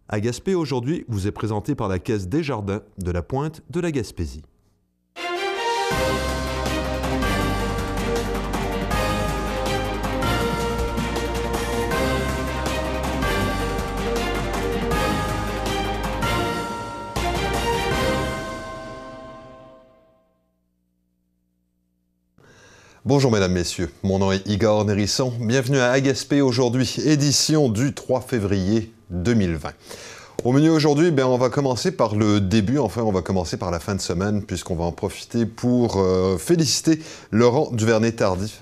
À Gaspé aujourd'hui vous est présenté par la Caisse Desjardins de la Pointe de la Gaspésie. Bonjour mesdames, messieurs, mon nom est Igor Nérisson. Bienvenue à Gaspé aujourd'hui, édition du 3 février 2020. Au menu aujourd'hui, on va commencer par le début, enfin on va commencer par la fin de semaine puisqu'on va en profiter pour féliciter Laurent Duvernay-Tardif,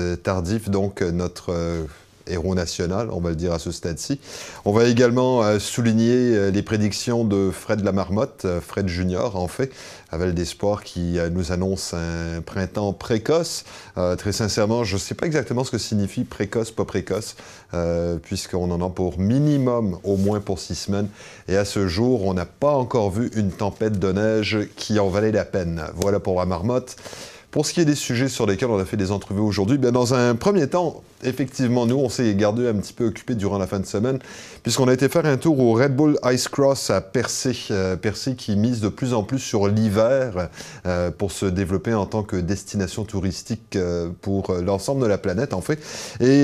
donc notre héros national, on va le dire à ce stade-ci. On va également souligner les prédictions de Fred Lamarmotte, Fred Junior en fait, avec d'espoir qui nous annonce un printemps précoce. Très sincèrement, je ne sais pas exactement ce que signifie précoce, pas précoce, puisqu'on en a pour minimum au moins pour 6 semaines. Et à ce jour, on n'a pas encore vu une tempête de neige qui en valait la peine. Voilà pour la marmotte. Pour ce qui est des sujets sur lesquels on a fait des entrevues aujourd'hui, dans un premier temps, effectivement, nous, on s'est gardé un petit peu occupés durant la fin de semaine, puisqu'on a été faire un tour au Red Bull Ice Cross à Percé. Percé qui mise de plus en plus sur l'hiver pour se développer en tant que destination touristique pour l'ensemble de la planète, en fait. Et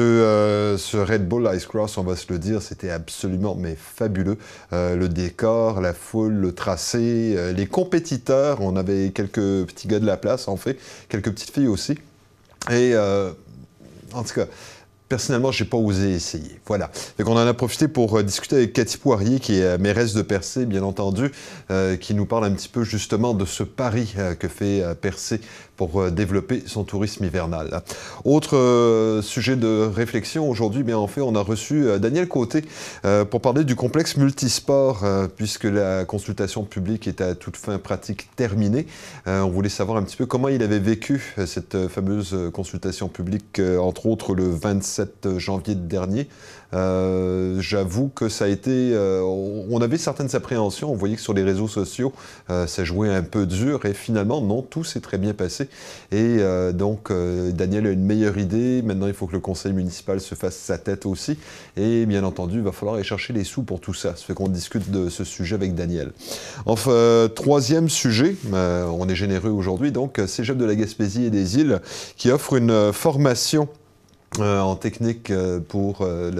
ce Red Bull Ice Cross, on va se le dire, c'était absolument fabuleux. Le décor, la foule, le tracé, les compétiteurs, on avait quelques petits gars de la place, en fait, quelques petites filles aussi. Et en tout cas, personnellement, je n'ai pas osé essayer. Voilà. Donc, on en a profité pour discuter avec Cathy Poirier, qui est mairesse de Percé, bien entendu, qui nous parle un petit peu justement de ce pari que fait Percé pour développer son tourisme hivernal. Autre sujet de réflexion aujourd'hui, en fait, on a reçu Daniel Côté pour parler du complexe multisport, puisque la consultation publique est à toute fin pratique terminée. On voulait savoir un petit peu comment il avait vécu cette fameuse consultation publique, entre autres le 27 janvier dernier. J'avoue que ça a été... on avait certaines appréhensions, on voyait que sur les réseaux sociaux, ça jouait un peu dur, et finalement, non, tout s'est très bien passé. Et donc, Daniel a une meilleure idée. Maintenant, il faut que le conseil municipal se fasse sa tête aussi. Et bien entendu, il va falloir aller chercher les sous pour tout ça. Ça fait qu'on discute de ce sujet avec Daniel. Enfin, troisième sujet, on est généreux aujourd'hui, donc, Cégep de la Gaspésie et des Îles, qui offre une formation en technique pour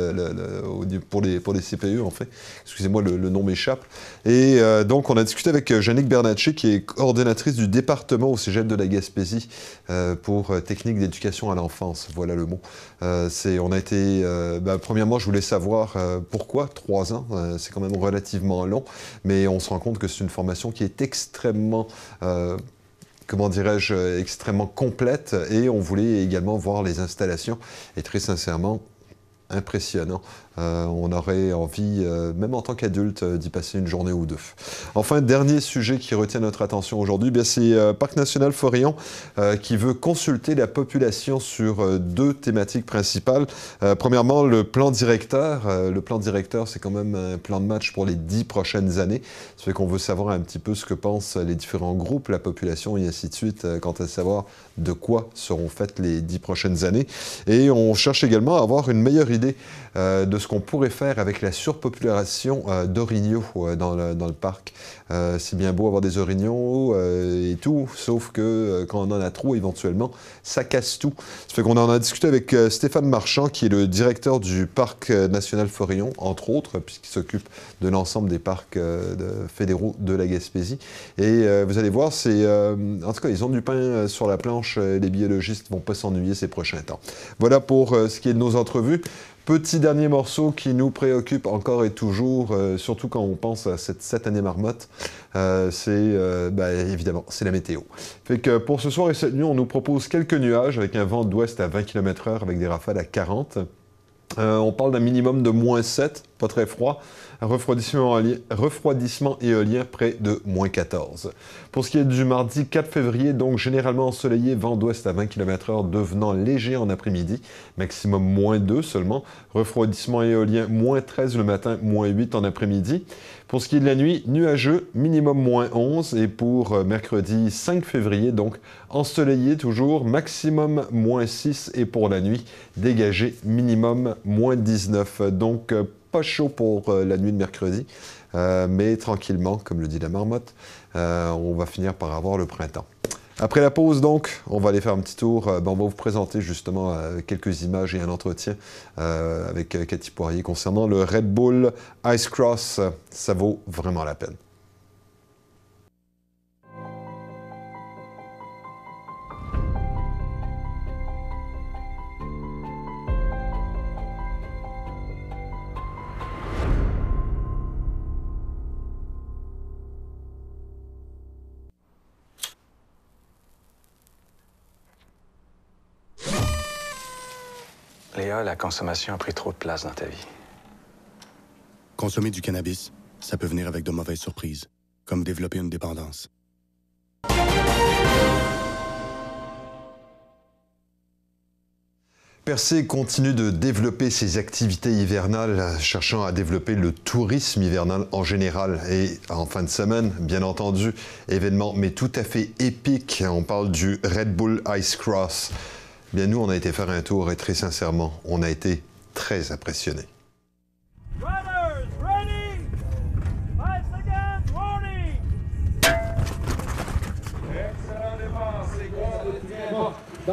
les CPE, en fait. Excusez-moi, le nom m'échappe. Et donc, on a discuté avec Jannick Bernatchez, qui est coordonnatrice du département au Cégep de la Gaspésie pour technique d'éducation à l'enfance. Voilà le mot. On a été... premièrement, je voulais savoir pourquoi 3 ans. C'est quand même relativement long, mais on se rend compte que c'est une formation qui est extrêmement... comment dirais-je, extrêmement complète, et on voulait également voir les installations, et très sincèrement, impressionnant. On aurait envie, même en tant qu'adulte, d'y passer une journée ou deux. Enfin, dernier sujet qui retient notre attention aujourd'hui, c'est Parc National Forillon qui veut consulter la population sur 2 thématiques principales. Premièrement, le plan directeur. Le plan directeur, c'est quand même un plan de match pour les 10 prochaines années. Ça fait qu'on veut savoir un petit peu ce que pensent les différents groupes, la population et ainsi de suite, quant à savoir de quoi seront faites les 10 prochaines années. Et on cherche également à avoir une meilleure idée de ce qu'on pourrait faire avec la surpopulation d'orignaux dans le parc. C'est bien beau avoir des orignaux et tout, sauf que quand on en a trop, éventuellement, ça casse tout. Ça fait qu'on en a discuté avec Stéphane Marchand, qui est le directeur du Parc National Forillon, entre autres, puisqu'il s'occupe de l'ensemble des parcs fédéraux de la Gaspésie. Et vous allez voir, en tout cas, ils ont du pain sur la planche. Les biologistes ne vont pas s'ennuyer ces prochains temps. Voilà pour ce qui est de nos entrevues. Petit dernier morceau qui nous préoccupe encore et toujours, surtout quand on pense à cette année marmotte, évidemment, c'est la météo. Fait que pour ce soir et cette nuit, on nous propose quelques nuages avec un vent d'ouest à 20 km/h avec des rafales à 40. On parle d'un minimum de -7, pas très froid. Un refroidissement éolien près de -14. Pour ce qui est du mardi 4 février, donc généralement ensoleillé, vent d'ouest à 20 km/h devenant léger en après-midi, maximum -2 seulement. Refroidissement éolien -13 le matin, -8 en après-midi. Pour ce qui est de la nuit, nuageux, minimum -11. Et pour mercredi 5 février, donc ensoleillé toujours, maximum -6. Et pour la nuit, dégagé, minimum -19. Donc, pas chaud pour la nuit de mercredi, mais tranquillement, comme le dit la marmotte, on va finir par avoir le printemps. Après la pause, donc, on va aller faire un petit tour. On va vous présenter justement quelques images et un entretien avec Cathy Poirier concernant le Red Bull Ice Cross. Ça vaut vraiment la peine. Léa, la consommation a pris trop de place dans ta vie. Consommer du cannabis, ça peut venir avec de mauvaises surprises, comme développer une dépendance. Percé continue de développer ses activités hivernales, cherchant à développer le tourisme hivernal en général. Et en fin de semaine, bien entendu, événement mais tout à fait épique. On parle du Red Bull Ice Cross. Bien, nous, on a été faire un tour et très sincèrement, on a été très impressionnés. Runners, ready! 5 seconds, warning! Excellent départ, c'est bon.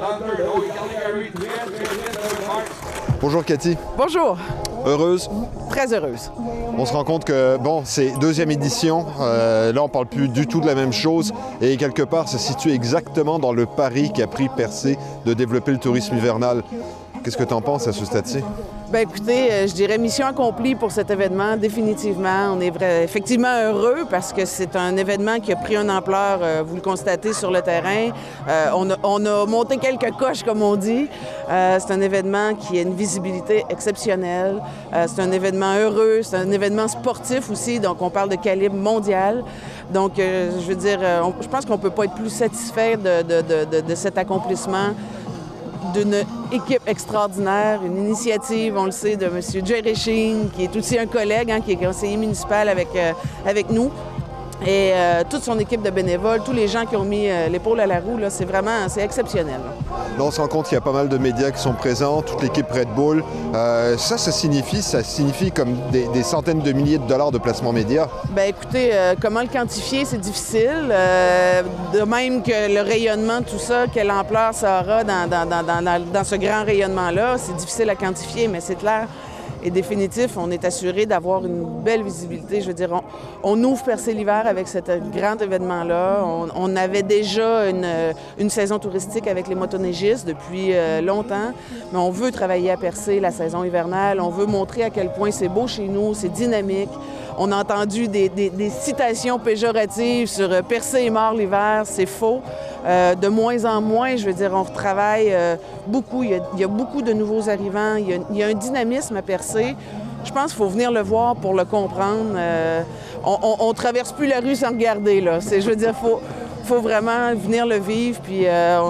Bonjour Cathy. Bonjour. Heureuse? Très heureuse. On se rend compte que, bon, c'est deuxième édition. Là, on parle plus du tout de la même chose. Et quelque part, ça se situe exactement dans le pari qu'a pris Percé de développer le tourisme hivernal. Qu'est-ce que tu en penses à ce stade-ci? Bien, écoutez, je dirais mission accomplie pour cet événement, définitivement. On est effectivement heureux parce que c'est un événement qui a pris une ampleur, vous le constatez sur le terrain. On a monté quelques coches, comme on dit. C'est un événement qui a une visibilité exceptionnelle. C'est un événement heureux, c'est un événement sportif aussi, donc on parle de calibre mondial. Donc, je veux dire, je pense qu'on ne peut pas être plus satisfait de cet accomplissement, d'une équipe extraordinaire, une initiative, on le sait, de M. Jerry Sheen, qui est aussi un collègue, qui est conseiller municipal avec nous. Et toute son équipe de bénévoles, tous les gens qui ont mis l'épaule à la roue, c'est exceptionnel. Là, on se rend compte qu'il y a pas mal de médias qui sont présents, toute l'équipe Red Bull. Ça signifie comme des centaines de milliers de dollars de placement média. Bien, écoutez, comment le quantifier, c'est difficile. De même que le rayonnement, tout ça, quelle ampleur ça aura dans ce grand rayonnement-là, c'est difficile à quantifier, mais c'est clair. Et définitif, on est assuré d'avoir une belle visibilité. Je veux dire, on ouvre Percé l'hiver avec cet grand événement-là. On avait déjà une saison touristique avec les motoneigistes depuis longtemps, mais on veut travailler à Percé la saison hivernale. On veut montrer à quel point c'est beau chez nous, c'est dynamique. On a entendu des citations péjoratives sur « Percé est mort l'hiver », c'est faux. De moins en moins, je veux dire, on retravaille beaucoup. Il y a beaucoup de nouveaux arrivants. Il y a un dynamisme à Percé. Je pense qu'il faut venir le voir pour le comprendre. On ne traverse plus la rue sans regarder, là. Je veux dire, faut vraiment venir le vivre, puis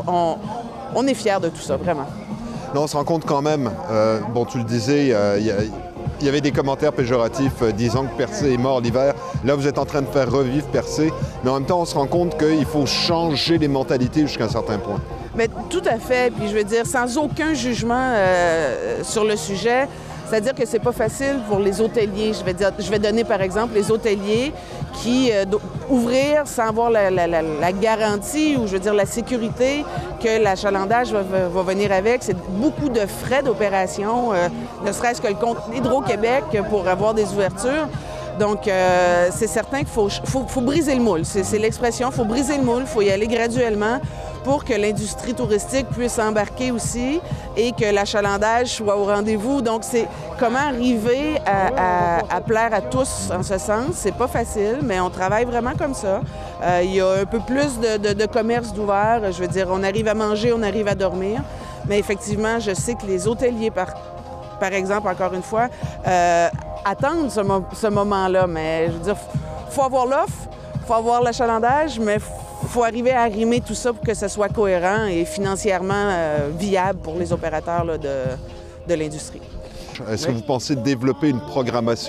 on est fiers de tout ça, vraiment. Là, on se rend compte quand même, bon, tu le disais, il y avait des commentaires péjoratifs disant que Percé est mort l'hiver. Là, vous êtes en train de faire revivre Percé, mais en même temps, on se rend compte qu'il faut changer les mentalités jusqu'à un certain point. Mais tout à fait. Puis je veux dire, sans aucun jugement sur le sujet, c'est-à-dire que c'est pas facile pour les hôteliers. Je vais donner par exemple les hôteliers qui ouvrir sans avoir la garantie ou je veux dire la sécurité que l'achalandage va venir avec. C'est beaucoup de frais d'opération, ne serait-ce que le compte Hydro-Québec pour avoir des ouvertures. Donc, c'est certain qu'il faut briser le moule. C'est l'expression, il faut briser le moule, il faut y aller graduellement pour que l'industrie touristique puisse embarquer aussi et que l'achalandage soit au rendez-vous. Donc, c'est comment arriver à plaire à tous en ce sens. C'est pas facile, mais on travaille vraiment comme ça. Il y a un peu plus de commerce d'ouvert. Je veux dire, on arrive à manger, on arrive à dormir. Mais effectivement, je sais que les hôteliers, par exemple, encore une fois, attendent ce moment-là. Mais je veux dire, il faut avoir l'offre, il faut avoir l'achalandage, mais il faut arriver à arrimer tout ça pour que ce soit cohérent et financièrement viable pour les opérateurs là, de l'industrie. Est-ce que vous pensez développer une programmation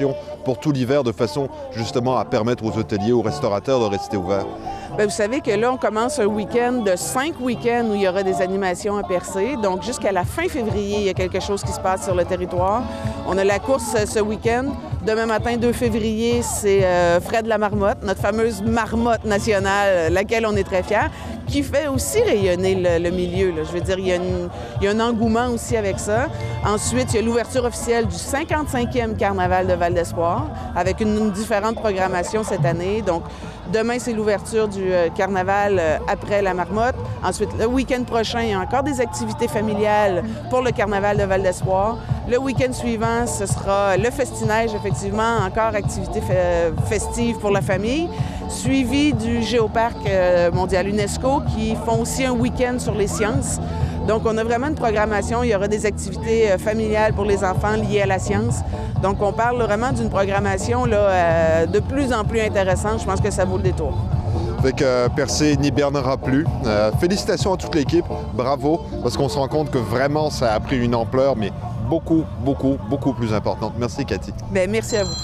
pour tout l'hiver de façon justement à permettre aux hôteliers, aux restaurateurs de rester ouverts? Bien, vous savez que là, on commence un week-end de 5 week-ends où il y aura des animations à Percé. Donc, jusqu'à la fin février, il y a quelque chose qui se passe sur le territoire. On a la course ce week-end. Demain matin, 2 février, c'est Fred la Marmotte, notre fameuse marmotte nationale, laquelle on est très fiers, qui fait aussi rayonner le milieu. Là. Je veux dire, il y a un engouement aussi avec ça. Ensuite, il y a l'ouverture officielle du 55e Carnaval de Val-d'Espoir, avec une différente programmation cette année. Donc, demain, c'est l'ouverture du carnaval après la Marmotte. Ensuite, le week-end prochain, il y a encore des activités familiales pour le carnaval de Val-d'Espoir. Le week-end suivant, ce sera le festinage, effectivement, encore activité festive pour la famille, suivi du Géoparc mondial UNESCO qui font aussi un week-end sur les sciences. Donc, on a vraiment une programmation. Il y aura des activités familiales pour les enfants liées à la science. Donc, on parle vraiment d'une programmation là, de plus en plus intéressante. Je pense que ça vaut le détour. Fait que Percé n'hibernera plus. Félicitations à toute l'équipe. Bravo, parce qu'on se rend compte que vraiment, ça a pris une ampleur, mais beaucoup plus importante. Merci, Cathy. Bien, merci à vous.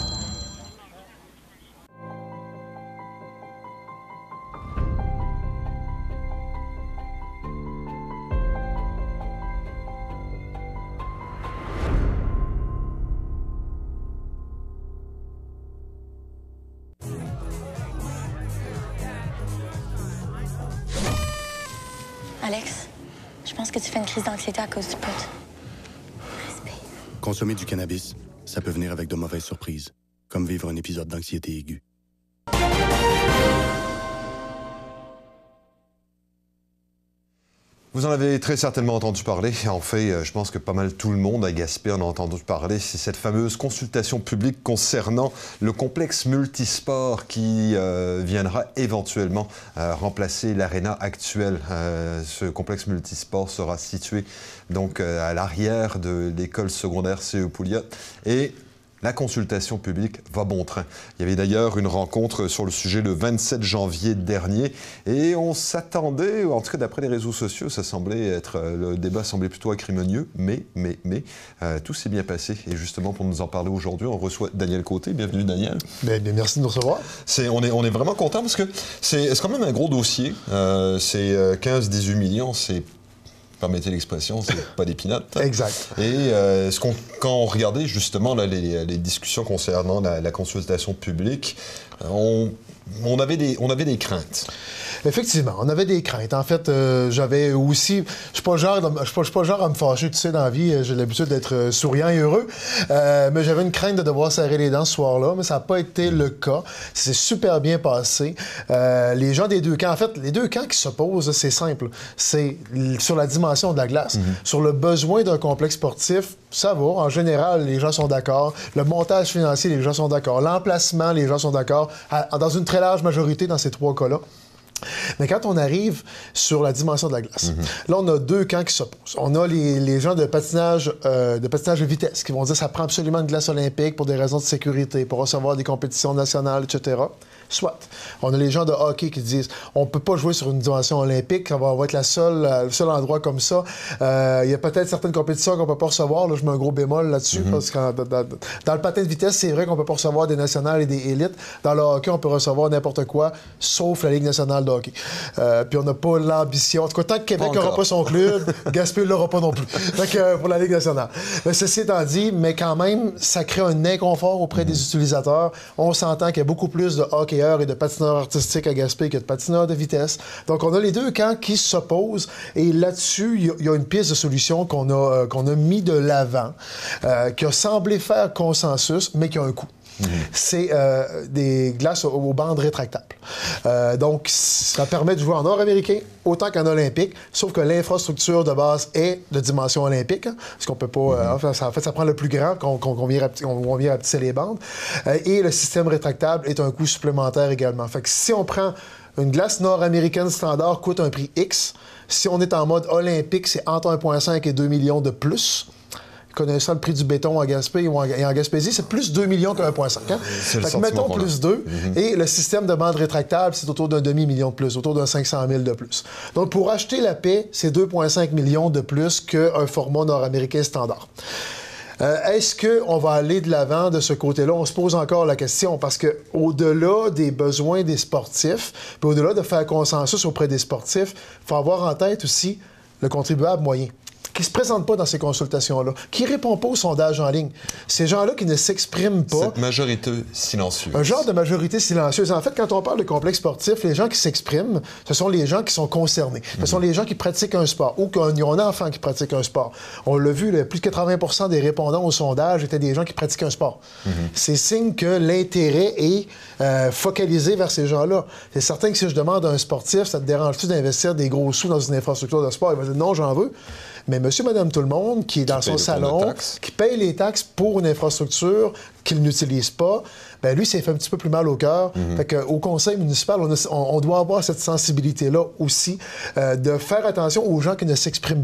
Alex, je pense que tu fais une crise d'anxiété à cause du pot. Respire. Consommer du cannabis, ça peut venir avec de mauvaises surprises, comme vivre un épisode d'anxiété aiguë. Vous en avez très certainement entendu parler. En fait, je pense que pas mal tout le monde à Gaspé en a entendu parler. C'est cette fameuse consultation publique concernant le complexe multisport qui viendra éventuellement remplacer l'aréna actuelle. Ce complexe multisport sera situé donc à l'arrière de l'école secondaire C.E. Pouliot. Et la consultation publique va bon train. Il y avait d'ailleurs une rencontre sur le sujet le 27 janvier dernier et on s'attendait, en tout cas d'après les réseaux sociaux, ça semblait être, le débat semblait plutôt acrimonieux, mais tout s'est bien passé. Et justement, pour nous en parler aujourd'hui, on reçoit Daniel Côté. Bienvenue, Daniel. Bien, merci de nous recevoir. On est vraiment content parce que c'est quand même un gros dossier. C'est 15-18 millions, c'est... Permettez l'expression, c'est pas des pinottes. Exact. Et quand on regardait justement là, les discussions concernant la consultation publique, on avait des craintes. Effectivement, on avait des craintes. En fait, j'avais aussi... Je suis pas le genre à me fâcher, tu sais, dans la vie. J'ai l'habitude d'être souriant et heureux. Mais j'avais une crainte de devoir serrer les dents ce soir-là, mais ça n'a pas été le cas. C'est super bien passé. Les gens des deux camps... En fait, les deux camps qui s'opposent, c'est simple. C'est sur la dimension de la glace. Sur le besoin d'un complexe sportif, ça va. En général, les gens sont d'accord. Le montage financier, les gens sont d'accord. L'emplacement, les gens sont d'accord. Dans une très large majorité dans ces trois cas-là. Mais quand on arrive sur la dimension de la glace, là, on a deux camps qui s'opposent. On a les gens de patinage de vitesse qui vont dire que ça prend absolument une glace olympique pour des raisons de sécurité, pour recevoir des compétitions nationales, etc. Soit. On a les gens de hockey qui disent on peut pas jouer sur une dimension olympique, ça va être le seul endroit comme ça. Il y a peut-être certaines compétitions qu'on peut pas recevoir. Là, je mets un gros bémol là-dessus, parce que dans le patin de vitesse, c'est vrai qu'on peut pas recevoir des nationales et des élites. Dans le hockey, on peut recevoir n'importe quoi, sauf la Ligue nationale de hockey. Puis on n'a pas l'ambition. En tout cas, tant que Québec n'aura pas son club, Gaspé ne l'aura pas non plus. Donc, pour la Ligue nationale. Mais ceci étant dit, mais quand même, ça crée un inconfort auprès des utilisateurs. On s'entend qu'il y a beaucoup plus de hockeyeurs et de patineurs artistiques à Gaspé que de patineurs de vitesse. Donc, on a les deux camps qui s'opposent. Et là-dessus, il y a une piste de solution qu'on a mis de l'avant, qui a semblé faire consensus, mais qui a un coût. C'est des glaces aux bandes rétractables. Donc, ça permet de jouer en nord-américain autant qu'en olympique, sauf que l'infrastructure de base est de dimension olympique, hein, parce qu'on peut pas... en fait, ça prend le plus grand qu'on vient rapetisser les bandes. Et le système rétractable est un coût supplémentaire également. Fait que si on prend une glace nord-américaine standard, coûte un prix X. Si on est en mode olympique, c'est entre 1,5 et 2 millions de plus. Connaissant le prix du béton à Gaspé et en Gaspésie, c'est plus 2 millions que 1,5. Hein? Fait que mettons plus 2. Et le système de bande rétractable, c'est autour d'un demi-million de plus, autour d'un 500 000 de plus. Donc, pour acheter la paix, c'est 2,5 millions de plus qu'un format nord-américain standard. Est-ce qu'on va aller de l'avant de ce côté-là? On se pose encore la question parce qu'au-delà des besoins des sportifs, puis au-delà de faire consensus auprès des sportifs, il faut avoir en tête aussi le contribuable moyen, qui ne se présente pas dans ces consultations-là, qui ne répond pas au sondage en ligne. Ces gens-là qui ne s'expriment pas. Cette majorité silencieuse. Un genre de majorité silencieuse. En fait, quand on parle de complexe sportif, les gens qui s'expriment, ce sont les gens qui sont concernés. Ce sont les gens qui pratiquent un sport ou qui ont un enfant qui pratique un sport. On l'a vu, plus de 80% des répondants au sondage étaient des gens qui pratiquent un sport. C'est signe que l'intérêt est focalisé vers ces gens-là. C'est certain que si je demande à un sportif, ça te dérange-tu d'investir des gros sous dans une infrastructure de sport? Il va dire non, j'en veux. Mais monsieur, madame, tout le monde qui est dans son salon, qui paye les taxes pour une infrastructure qu'il n'utilise pas, ben lui, ça fait un petit peu plus mal au cœur. Fait qu'au conseil municipal, on doit avoir cette sensibilité-là aussi, de faire attention aux gens qui ne s'expriment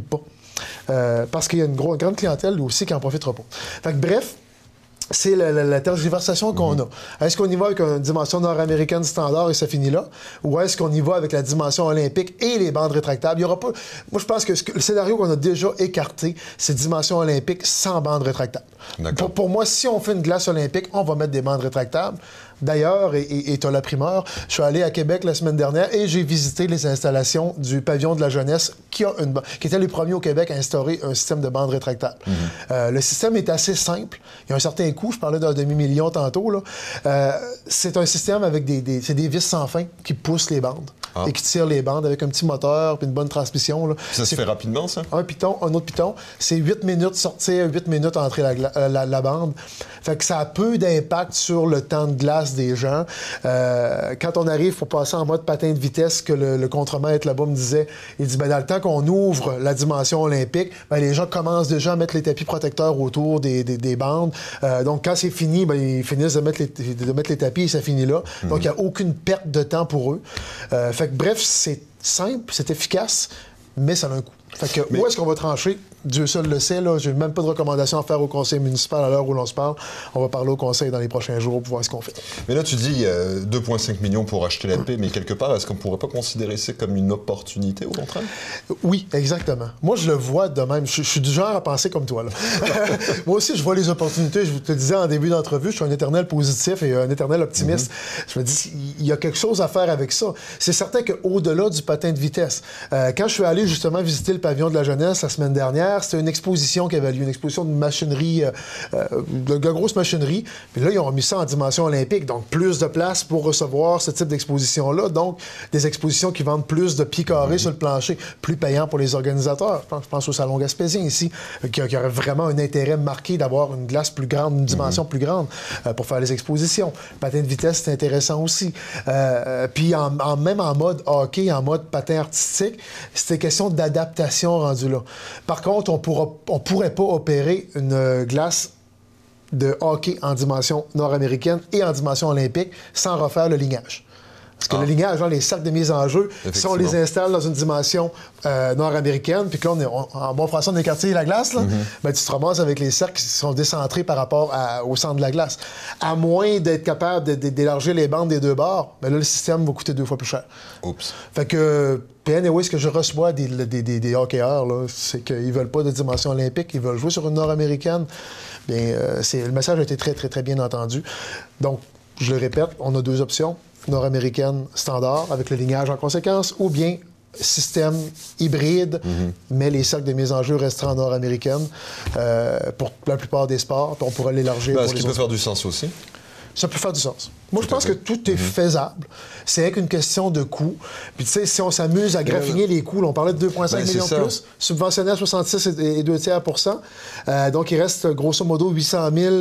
pas. Parce qu'il y a une grande clientèle aussi qui n'en profitera pas. Fait que bref, c'est la tergiversation qu'on a. Est-ce qu'on y va avec une dimension nord-américaine standard et ça finit là? Ou est-ce qu'on y va avec la dimension olympique et les bandes rétractables? Il y aura pas... Moi, je pense que le scénario qu'on a déjà écarté, c'est dimension olympique sans bandes rétractables. Pour moi, si on fait une glace olympique, on va mettre des bandes rétractables. D'ailleurs, et tu as la primeur, je suis allé à Québec la semaine dernière et j'ai visité les installations du pavillon de la jeunesse qui était le premier au Québec à instaurer un système de bandes rétractables. Le système est assez simple. Il y a un certain coût. Je parlais d'un demi-million tantôt. Là. C'est un système avec des vis sans fin qui poussent les bandes et qui tirent les bandes avec un petit moteur et une bonne transmission. Là. Ça se fait rapidement, ça? Un piton, un autre piton. C'est 8 minutes sortir, 8 minutes entrer la bande. Fait que ça a peu d'impact sur le temps de glace des gens. Quand on arrive pour passer en mode patin de vitesse, que le contremaître là-bas me disait, il dit, ben, dans le temps qu'on ouvre la dimension olympique, ben, les gens commencent déjà à mettre les tapis protecteurs autour des bandes. Donc, quand c'est fini, ben, ils finissent de mettre les tapis et ça finit là. Donc, il n'y a aucune perte de temps pour eux. Fait que, bref, c'est simple, c'est efficace, mais ça a un coût. Fait que, où est-ce qu'on va trancher? Dieu seul le sait, là. J'ai même pas de recommandation à faire au conseil municipal à l'heure où l'on se parle. On va parler au conseil dans les prochains jours pour voir ce qu'on fait. Mais là, tu dis 2,5 millions pour acheter la paix, mais quelque part, est-ce qu'on pourrait pas considérer ça comme une opportunité, au contraire? Oui, exactement. Moi, je le vois de même. Je suis du genre à penser comme toi, là. Moi aussi, je vois les opportunités. Je te disais en début d'entrevue, je suis un éternel positif et un éternel optimiste. Je me dis, il y a quelque chose à faire avec ça. C'est certain qu'au-delà du patin de vitesse, quand je suis allé justement visiter le pavillon de la jeunesse la semaine dernière, c'était une exposition qui avait lieu, une exposition de machinerie, de grosse machinerie. Puis là, ils ont mis ça en dimension olympique, donc plus de place pour recevoir ce type d'exposition-là. Donc, des expositions qui vendent plus de pieds carrés sur le plancher, plus payant pour les organisateurs. Je pense au Salon Gaspésien ici, qui aurait vraiment un intérêt marqué d'avoir une glace plus grande, une dimension plus grande pour faire les expositions. Patin de vitesse, c'est intéressant aussi. Puis même en mode hockey, en mode patin artistique, c'était question d'adaptation rendue là. Par contre, on pourrait pas opérer une glace de hockey en dimension nord-américaine et en dimension olympique sans refaire le lignage. Parce que le lignage, les sacs de mise en jeu, si on les installe dans une dimension nord-américaine, puis que là, en bon français, on écartille la glace, là, ben, tu te ramasses avec les cercles qui sont décentrés par rapport au centre de la glace. À moins d'être capable d'élargir les bandes des deux bords, ben là, le système va coûter 2 fois plus cher. Oups. Fait que... Puis anyway, ce que je reçois des hockeyeurs, là, c'est qu'ils veulent pas de dimension olympique, ils veulent jouer sur une nord-américaine. Bien, le message a été très, très, très bien entendu. Donc, je le répète, on a 2 options. Nord-américaine standard, avec le lignage en conséquence, ou bien système hybride, mais les cercles de mise en jeu resteront nord-américaines pour la plupart des sports. Puis on pourrait l'élargir. Est-ce qu'il peut faire du sens aussi? Ça peut faire du sens. Moi, je pense que tout est faisable. C'est avec une question de coût. Puis, tu sais, si on s'amuse à graffiner les coûts, là, on parlait de 2,5 millions de plus, subventionné à 66 et 2/3 donc, il reste grosso modo 800 000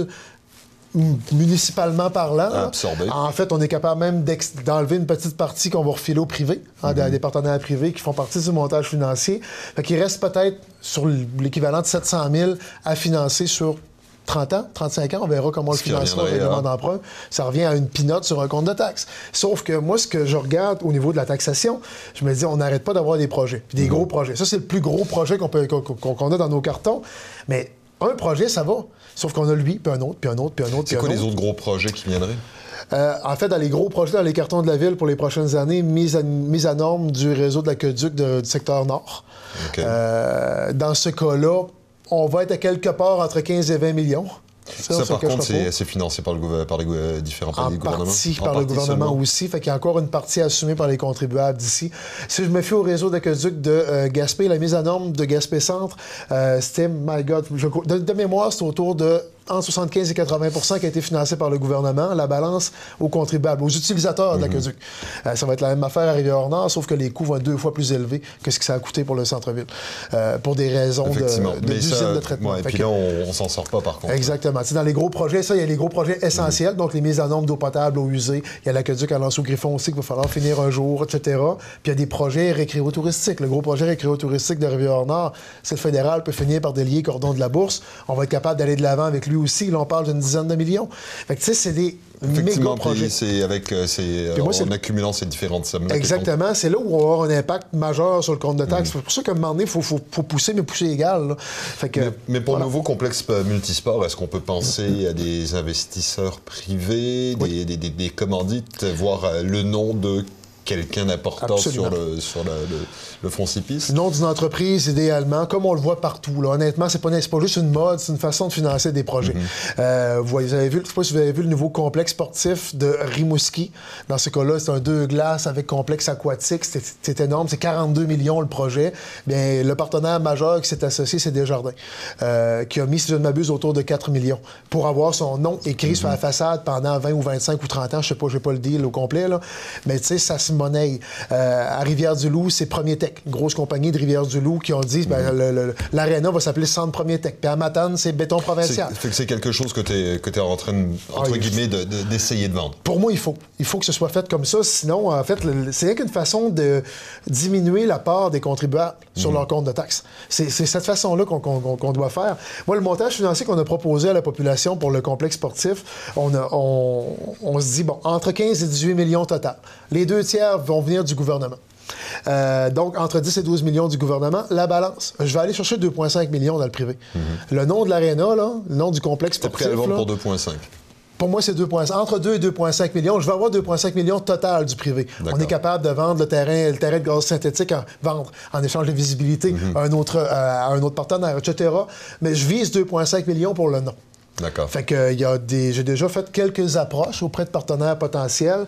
municipalement parlant. Absorbé. En fait, on est capable même d'enlever une petite partie qu'on va refiler au privé, des partenaires privés qui font partie du montage financier. Fait qu'il reste peut-être sur l'équivalent de 700 000 à financer sur 30 ans, 35 ans, on verra comment le financement avec demande d'emprunt. Ça revient à une pinote sur un compte de taxes. Sauf que moi, ce que je regarde au niveau de la taxation, je me dis, on n'arrête pas d'avoir des projets, puis des gros projets. Ça, c'est le plus gros projet qu'on a dans nos cartons. Mais un projet, ça va. Sauf qu'on a lui, puis un autre, puis un autre, puis un autre. C'est quoi les autres gros projets qui viendraient? En fait, dans les gros projets, dans les cartons de la ville pour les prochaines années, mise à norme du réseau de l'aqueduc du secteur nord. Okay. Dans ce cas-là, on va être à quelque part entre 15 et 20 millions. Ça, par contre, c'est financé par les différents paliers gouvernements? En partie par le gouvernement aussi. Fait qu'il y a encore une partie assumée par les contribuables d'ici. Si je me fie au réseau d'aqueduc de Gaspé, la mise en norme de Gaspé Centre, c'était, my God, de mémoire, c'est autour de entre 75 et 80 qui a été financé par le gouvernement, la balance aux contribuables, aux utilisateurs de l'aqueduc. Ça va être la même affaire à Rivière-Nord, sauf que les coûts vont être 2 fois plus élevés que ce que ça a coûté pour le centre-ville, pour des raisons d'usine de traitement. Ouais, et puis là, on s'en sort pas, par contre. Exactement. T'sais, dans les gros projets, ça, il y a les gros projets essentiels, donc les mises en norme d'eau potable, eau usée. Il y a l'aqueduc à Lanceau-Griffon aussi qu'il va falloir finir un jour, etc. Puis il y a des projets récréo-touristiques. Le gros projet récréo-touristique de Rivière-Nord, c'est le fédéral peut finir par délier cordon de la bourse. On va être capable d'aller de l'avant avec lui aussi. Là, on parle d'une dizaine de millions. Fait que, tu sais, c'est des méga projets. C'est en accumulant ces différentes sommes. Exactement. C'est là où on va avoir un impact majeur sur le compte de taxes. C'est pour ça qu'à un moment donné, il faut pousser, mais pousser égal. Là. Fait que, mais pour le nouveau complexe multisport, est-ce qu'on peut penser à des investisseurs privés, des commandites, voir le nom de quelqu'un d'important sur le froncipice? Nom d'une entreprise, idéalement, comme on le voit partout. Là. Honnêtement, c'est pas juste une mode, c'est une façon de financer des projets. Vous avez vu, je ne sais pas si vous avez vu le nouveau complexe sportif de Rimouski. Dans ce cas-là, c'est un 2 glaces avec complexe aquatique. C'est énorme. C'est 42 millions le projet. Bien, le partenaire majeur qui s'est associé, c'est Desjardins, qui a mis, si je ne m'abuse, autour de 4 millions pour avoir son nom écrit sur la façade pendant 20 ou 25 ou 30 ans. Je sais pas, j'ai pas le deal au complet, là. Mais tu sais, ça se monnaie. À Rivière-du-Loup, c'est Premier Tech, une grosse compagnie de Rivière-du-Loup qui ont dit l'aréna va s'appeler Centre Premier Tech. Puis à Matane, c'est Béton Provincial. C'est quelque chose que tu es en train, entre guillemets, d'essayer de vendre. Pour moi, il faut que ce soit fait comme ça. Sinon, en fait, c'est rien qu'une façon de diminuer la part des contribuables sur leur compte de taxes. C'est cette façon-là qu'on doit faire. Moi, le montage financier qu'on a proposé à la population pour le complexe sportif, on se dit, bon, entre 15 et 18 millions total. Les 2 tiers vont venir du gouvernement. Donc, entre 10 et 12 millions du gouvernement. La balance, je vais aller chercher 2,5 millions dans le privé. Le nom de l'aréna, le nom du complexe sportif... T'es prêt à le vendre pour 2,5? Pour moi, c'est 2,5. Entre 2 et 2,5 millions. Je vais avoir 2,5 millions total du privé. On est capable de vendre le terrain de gaz synthétique, vendre en échange de visibilité à un autre partenaire, etc. Mais je vise 2,5 millions pour le nom. D'accord. Fait que j'ai déjà fait quelques approches auprès de partenaires potentiels.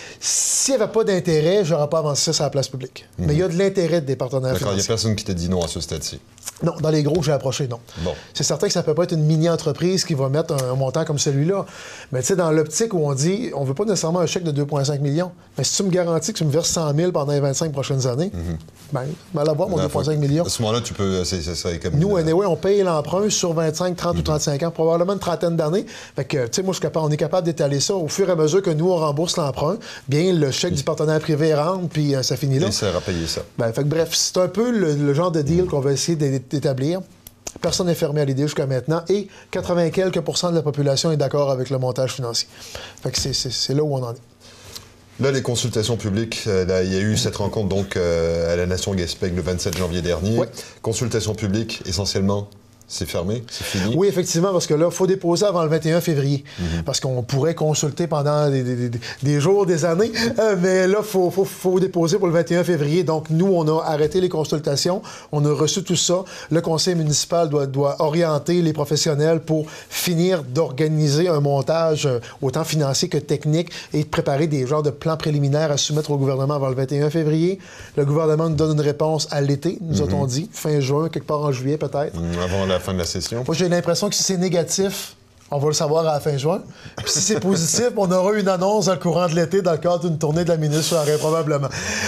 S'il n'y avait pas d'intérêt, je n'aurais pas avancé ça sur la place publique. Mais il y a de l'intérêt des partenaires financiers. D'accord, il n'y a personne qui t'a dit non à ce stade-ci? Non, dans les gros, j'ai approché, non. Bon. C'est certain que ça ne peut pas être une mini-entreprise qui va mettre un montant comme celui-là. Mais tu sais, dans l'optique où on dit, on ne veut pas nécessairement un chèque de 2,5 millions, mais si tu me garantis que tu me verses 100 000 pendant les 25 prochaines années, ben, je vais l'avoir, mon 2,5 millions. À ce moment-là, tu peux... comme nous, anyway, on paye l'emprunt sur 25, 30 ou 35 ans, probablement une trentaine d'années. Fait que, tu sais, moi, on est capable d'étaler ça au fur et à mesure que nous, on rembourse l'emprunt. Bien, le chèque du partenaire privé rentre, puis ça finit là. Et ça a payé ça. Ben, fait que, bref, c'est un peu le genre de deal qu'on va essayer d'établir. Personne n'est fermé à l'idée jusqu'à maintenant et 80 et quelques % de la population est d'accord avec le montage financier. Fait que c'est là où on en est. Là, les consultations publiques, il y a eu cette rencontre donc à la Nation Gaspé le 27 janvier dernier. Ouais. Consultations publiques, essentiellement, c'est fermé, c'est fini? Oui, effectivement, parce que là, il faut déposer avant le 21 février. Parce qu'on pourrait consulter pendant des jours, des années, mais là, il faut déposer pour le 21 février. Donc, nous, on a arrêté les consultations, on a reçu tout ça. Le conseil municipal doit orienter les professionnels pour finir d'organiser un montage autant financier que technique et de préparer des genres de plans préliminaires à soumettre au gouvernement avant le 21 février. Le gouvernement nous donne une réponse à l'été, nous a-t-on dit, fin juin, quelque part en juillet peut-être. Avant la fin de la session. Moi, j'ai l'impression que si c'est négatif, on va le savoir à la fin juin. Puis si c'est positif, on aura une annonce dans le courant de l'été dans le cadre d'une tournée de la ministre, probablement.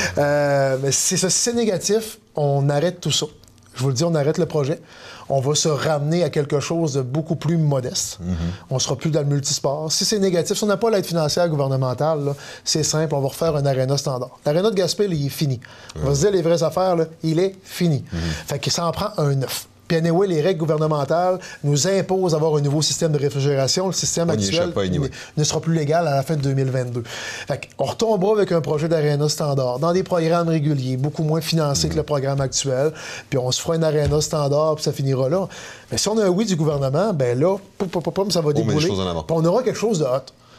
Mais si c'est négatif, on arrête tout ça. Je vous le dis, on arrête le projet. On va se ramener à quelque chose de beaucoup plus modeste. On ne sera plus dans le multisport. Si c'est négatif, si on n'a pas l'aide financière gouvernementale, c'est simple, on va refaire un aréna standard. L'aréna de Gaspé, il est fini. On va se dire les vraies affaires, là, il est fini. Fait que ça en prend un neuf. Puis anyway, les règles gouvernementales nous imposent d'avoir un nouveau système de réfrigération. Le système actuel ne sera plus légal à la fin de 2022. Fait qu'on retombera avec un projet d'aréna standard, dans des programmes réguliers, beaucoup moins financés que le programme actuel. Puis on se fera un aréna standard, puis ça finira là. Mais si on a un oui du gouvernement, ben là, ça va débouler. Puis on aura quelque chose de hot.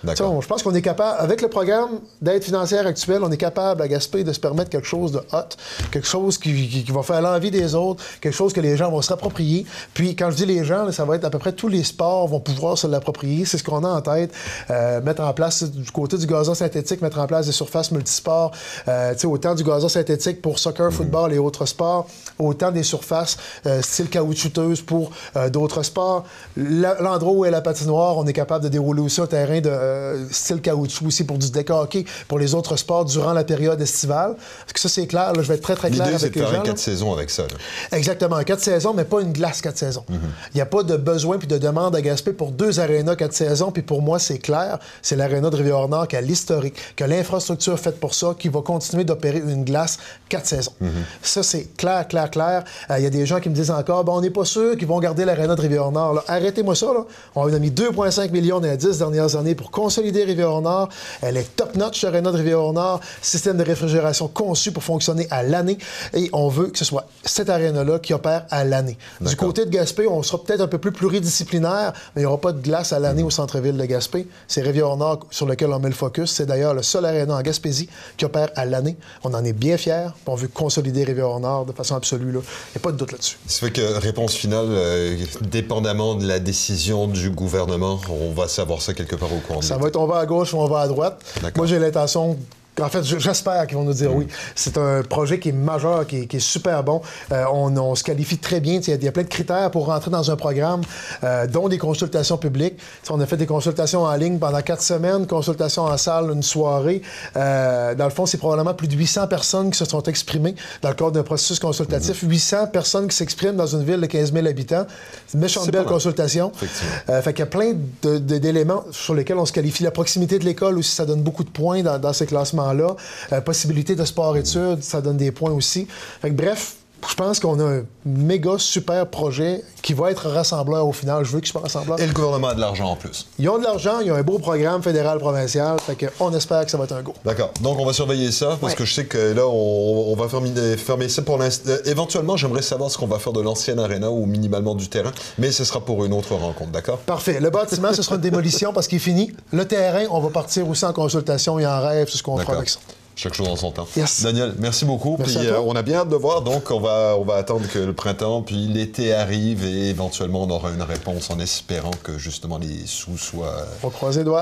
D'accord. Je pense qu'on est capable, avec le programme d'aide financière actuel, on est capable à Gaspé de se permettre quelque chose de hot, quelque chose qui va faire l'envie des autres, quelque chose que les gens vont se rapproprier. Puis quand je dis les gens, là, ça va être à peu près tous les sports vont pouvoir se l'approprier. C'est ce qu'on a en tête. Mettre en place, du côté du gazon synthétique, mettre en place des surfaces multisports. Autant du gazon synthétique pour soccer, football et autres sports, autant des surfaces style caoutchouteuse pour d'autres sports. L'endroit où est la patinoire, on est capable de dérouler aussi un terrain de style caoutchouc aussi pour du deck hockey, pour les autres sports durant la période estivale. Parce que ça, c'est clair. Là, je vais être très, très clair avec les gens. L'idée, c'est de faire 4 saisons avec ça. Là. Exactement. 4 saisons, mais pas une glace 4 saisons. Il n'y a pas de besoin puis de demande à Gaspé pour 2 arénas 4 saisons. Puis pour moi, c'est clair. C'est l'aréna de Rivière-Nord qui a l'historique, qui a l'infrastructure faite pour ça, qui va continuer d'opérer une glace 4 saisons. Ça, c'est clair, clair, clair. Il y a des gens qui me disent encore, on n'est pas sûr qu'ils vont garder l'aréna de Rivière-Nord. Arrêtez-moi ça. Là. On a mis 2,5 millions dans les 10 dernières années pour consolider Rivière-Nord. Elle est top-notch, l'aréna de Rivière-Nord. Système de réfrigération conçu pour fonctionner à l'année. Et on veut que ce soit cette aréna-là qui opère à l'année. Du côté de Gaspé, on sera peut-être un peu plus pluridisciplinaire, mais il n'y aura pas de glace à l'année au centre-ville de Gaspé. C'est Rivière-Nord sur lequel on met le focus. C'est d'ailleurs le seul aréna en Gaspésie qui opère à l'année. On en est bien fiers. On veut consolider Rivière-Nord de façon absolue. Il n'y a pas de doute là-dessus. Ça fait que, réponse finale, dépendamment de la décision du gouvernement, on va savoir ça quelque part au cours de Ça va être on va à gauche ou on va à droite. Moi, j'ai l'intention... En fait, j'espère qu'ils vont nous dire oui. C'est un projet qui est majeur, qui est super bon. On se qualifie très bien. Il y a plein de critères pour rentrer dans un programme, dont des consultations publiques. On a fait des consultations en ligne pendant 4 semaines, consultations en salle une soirée. Dans le fond, c'est probablement plus de 800 personnes qui se sont exprimées dans le cadre d'un processus consultatif. 800 personnes qui s'expriment dans une ville de 15 000 habitants. C'est une méchante belle consultation. Fait qu'il y a plein d'éléments sur lesquels on se qualifie. La proximité de l'école aussi, ça donne beaucoup de points dans ces classements là. Possibilité de sport-études, ça donne des points aussi. Fait que, bref, je pense qu'on a un méga super projet qui va être rassembleur au final. Je veux qu'il soit rassembleur. Et le gouvernement a de l'argent en plus. Ils ont de l'argent, ils ont un beau programme fédéral-provincial. Fait qu'on espère que ça va être un go. D'accord. Donc, on va surveiller ça parce que je sais que là, on va fermer ça pour l'instant. Éventuellement, j'aimerais savoir ce qu'on va faire de l'ancienne aréna ou minimalement du terrain, mais ce sera pour une autre rencontre, d'accord? Parfait. Le bâtiment, ce sera une démolition parce qu'il est fini. Le terrain, on va partir aussi en consultation et en rêve sur ce qu'on fera avec ça. Chaque chose en son temps. Yes. Daniel, merci beaucoup. Merci puis, à toi. on a bien hâte de voir. Donc, on va attendre que le printemps, puis l'été arrive et éventuellement, on aura une réponse en espérant que, justement, les sous soient... On croise les doigts.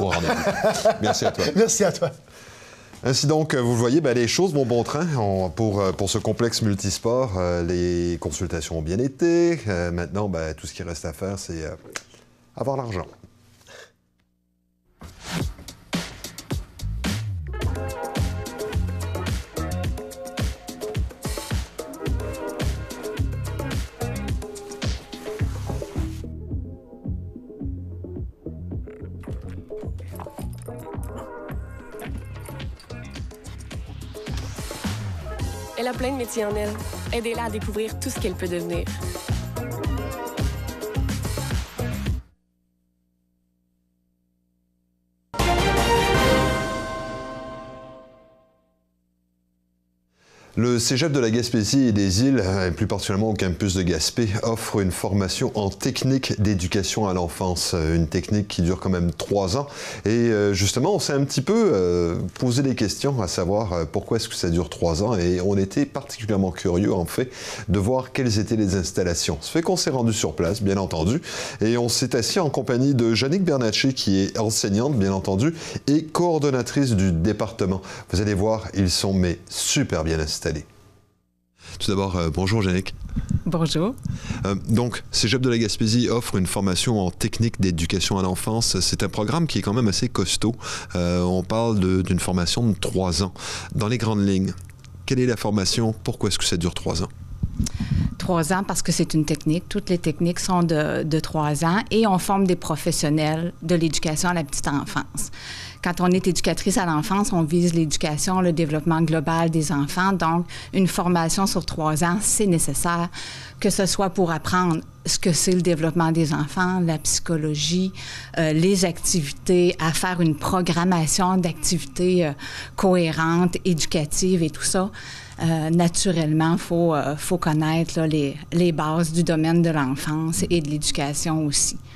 Merci à toi. Merci à toi. Ainsi donc, vous le voyez, les choses vont bon train pour ce complexe multisport. Les consultations ont bien été. Maintenant, tout ce qui reste à faire, c'est avoir l'argent. Elle a plein de métiers en elle. Aidez-la à découvrir tout ce qu'elle peut devenir. Le Cégep de la Gaspésie et des Îles, et plus particulièrement au campus de Gaspé, offre une formation en technique d'éducation à l'enfance. Une technique qui dure quand même 3 ans. Et justement, on s'est un petit peu posé des questions, à savoir pourquoi est-ce que ça dure 3 ans. Et on était particulièrement curieux, en fait, de voir quelles étaient les installations. Ça fait qu'on s'est rendu sur place, bien entendu. Et on s'est assis en compagnie de Jannick Bernatchez, qui est enseignante, bien entendu, et coordonnatrice du département. Vous allez voir, ils sont super bien installés. Tout d'abord, bonjour Jannick. Bonjour. Donc, Cégep de la Gaspésie offre une formation en technique d'éducation à l'enfance. C'est un programme qui est quand même assez costaud. On parle d'une formation de 3 ans. Dans les grandes lignes, quelle est la formation? Pourquoi est-ce que ça dure 3 ans? 3 ans parce que c'est une technique. Toutes les techniques sont de 3 ans et on forme des professionnels de l'éducation à la petite enfance. Quand on est éducatrice à l'enfance, on vise l'éducation, le développement global des enfants. Donc, une formation sur 3 ans, c'est nécessaire, que ce soit pour apprendre ce que c'est le développement des enfants, la psychologie, les activités, à faire une programmation d'activités cohérentes, éducatives et tout ça. Naturellement, il faut connaître là, les bases du domaine de l'enfance et de l'éducation aussi.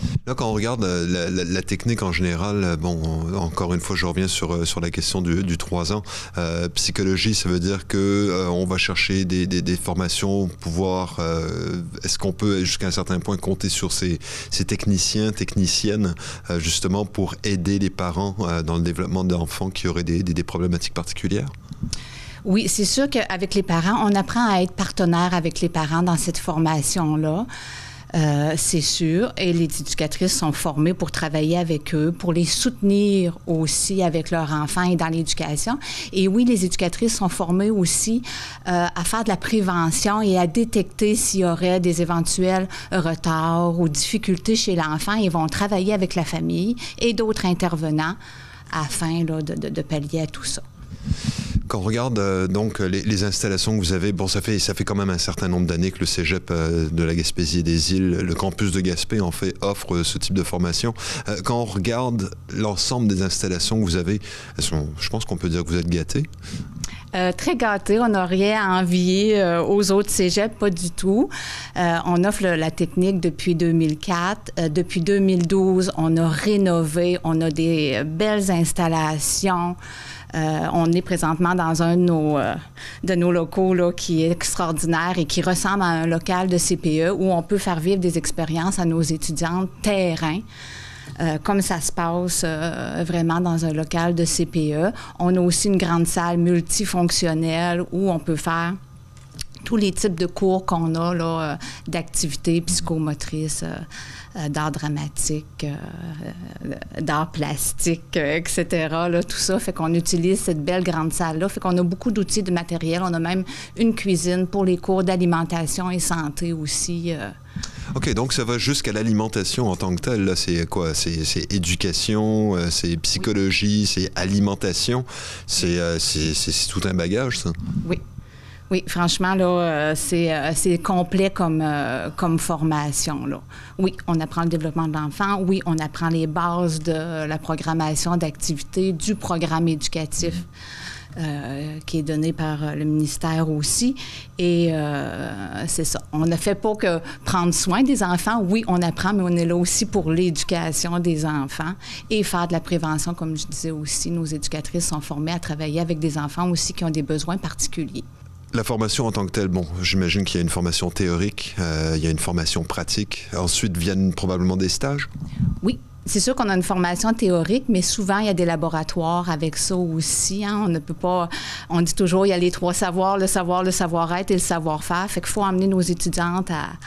Là, quand on regarde la technique en général, bon, encore une fois, je reviens sur la question du 3 ans. Psychologie, ça veut dire que on va chercher des formations, pouvoir... est-ce qu'on peut, jusqu'à un certain point, compter sur ces techniciens, techniciennes, justement, pour aider les parents dans le développement d'enfants qui auraient des problématiques particulières? Oui, c'est sûr qu'avec les parents, on apprend à être partenaire avec les parents dans cette formation-là. C'est sûr. Et les éducatrices sont formées pour travailler avec eux, pour les soutenir aussi avec leurs enfants et dans l'éducation. Et oui, les éducatrices sont formées aussi à faire de la prévention et à détecter s'il y aurait des éventuels retards ou difficultés chez l'enfant. Ils vont travailler avec la famille et d'autres intervenants afin là, de pallier à tout ça. Quand on regarde donc les installations que vous avez, bon, ça fait quand même un certain nombre d'années que le Cégep de la Gaspésie et des Îles, le campus de Gaspé, en fait, offre ce type de formation. Quand on regarde l'ensemble des installations que vous avez, je pense qu'on peut dire que vous êtes gâtés. Très gâtés. On n'a rien à envier aux autres cégeps, pas du tout. On offre la technique depuis 2004. Depuis 2012, on a rénové. On a des belles installations. On est présentement dans un de nos locaux là, qui est extraordinaire et qui ressemble à un local de CPE où on peut faire vivre des expériences à nos étudiantes terrain. Comme ça se passe vraiment dans un local de CPE. On a aussi une grande salle multifonctionnelle où on peut faire tous les types de cours qu'on a, là, d'activités psychomotrices, d'art dramatique, d'art plastique, etc. Là, tout ça fait qu'on utilise cette belle grande salle-là. Fait qu'on a beaucoup d'outils de matériel. On a même une cuisine pour les cours d'alimentation et santé aussi. OK, donc ça va jusqu'à l'alimentation en tant que telle. Là, c'est quoi? C'est éducation, c'est psychologie, c'est alimentation. C'est tout un bagage, ça? Oui. Oui, franchement, là, c'est complet comme formation, là. Oui, on apprend le développement de l'enfant. Oui, on apprend les bases de la programmation d'activités, du programme éducatif qui est donné par le ministère aussi. Et c'est ça. On ne fait pas que prendre soin des enfants. Oui, on apprend, mais on est là aussi pour l'éducation des enfants et faire de la prévention, comme je disais aussi. Nos éducatrices sont formées à travailler avec des enfants aussi qui ont des besoins particuliers. La formation en tant que telle, bon, j'imagine qu'il y a une formation théorique, il y a une formation pratique. Ensuite viennent probablement des stages? Oui. C'est sûr qu'on a une formation théorique, mais souvent, il y a des laboratoires avec ça aussi. Hein? On ne peut pas... On dit toujours, il y a les 3 savoirs, le savoir-être et le savoir-faire. Fait qu'il faut emmener nos étudiantes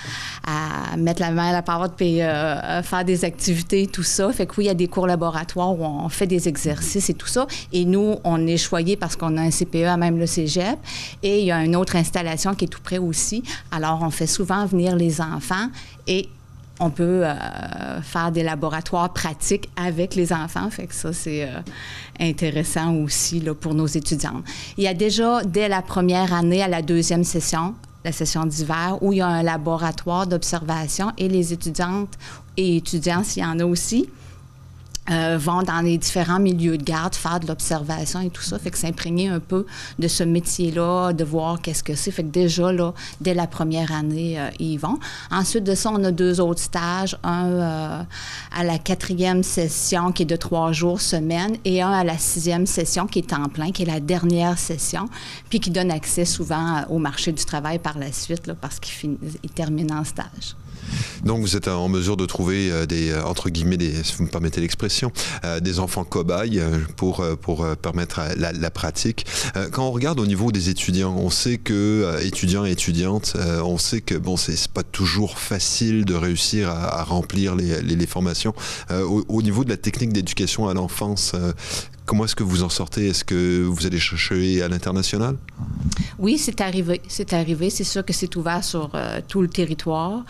à mettre la main à la pâte puis faire des activités et tout ça. Fait que oui, il y a des cours laboratoires où on fait des exercices et tout ça. Et nous, on est choyés parce qu'on a un CPE à même le Cégep. Et il y a une autre installation qui est tout près aussi. Alors, on fait souvent venir les enfants et on peut faire des laboratoires pratiques avec les enfants. Fait que ça, c'est intéressant aussi là, pour nos étudiantes. Il y a déjà, dès la première année, à la 2e session, la session d'hiver, où il y a un laboratoire d'observation et les étudiantes et étudiants, s'il y en a aussi, vont dans les différents milieux de garde faire de l'observation et tout ça. Fait que s'imprégner un peu de ce métier-là, de voir qu'est-ce que c'est. Fait que déjà, là, dès la première année, ils y vont. Ensuite de ça, on a 2 autres stages. Un à la 4e session, qui est de 3 jours semaine, et un à la 6e session, qui est temps plein, qui est la dernière session, puis qui donne accès souvent au marché du travail par la suite, là, parce qu'ils terminent en stage. Donc, vous êtes en mesure de trouver entre guillemets, si vous me permettez l'expression, des enfants cobayes pour permettre la pratique. Quand on regarde au niveau des étudiants, on sait que, étudiants et étudiantes, on sait que, bon, c'est pas toujours facile de réussir à remplir les formations. Au niveau de la technique d'éducation à l'enfance, comment est-ce que vous en sortez? Est-ce que vous allez chercher à l'international? Oui, c'est arrivé. C'est sûr que c'est ouvert sur tout le territoire.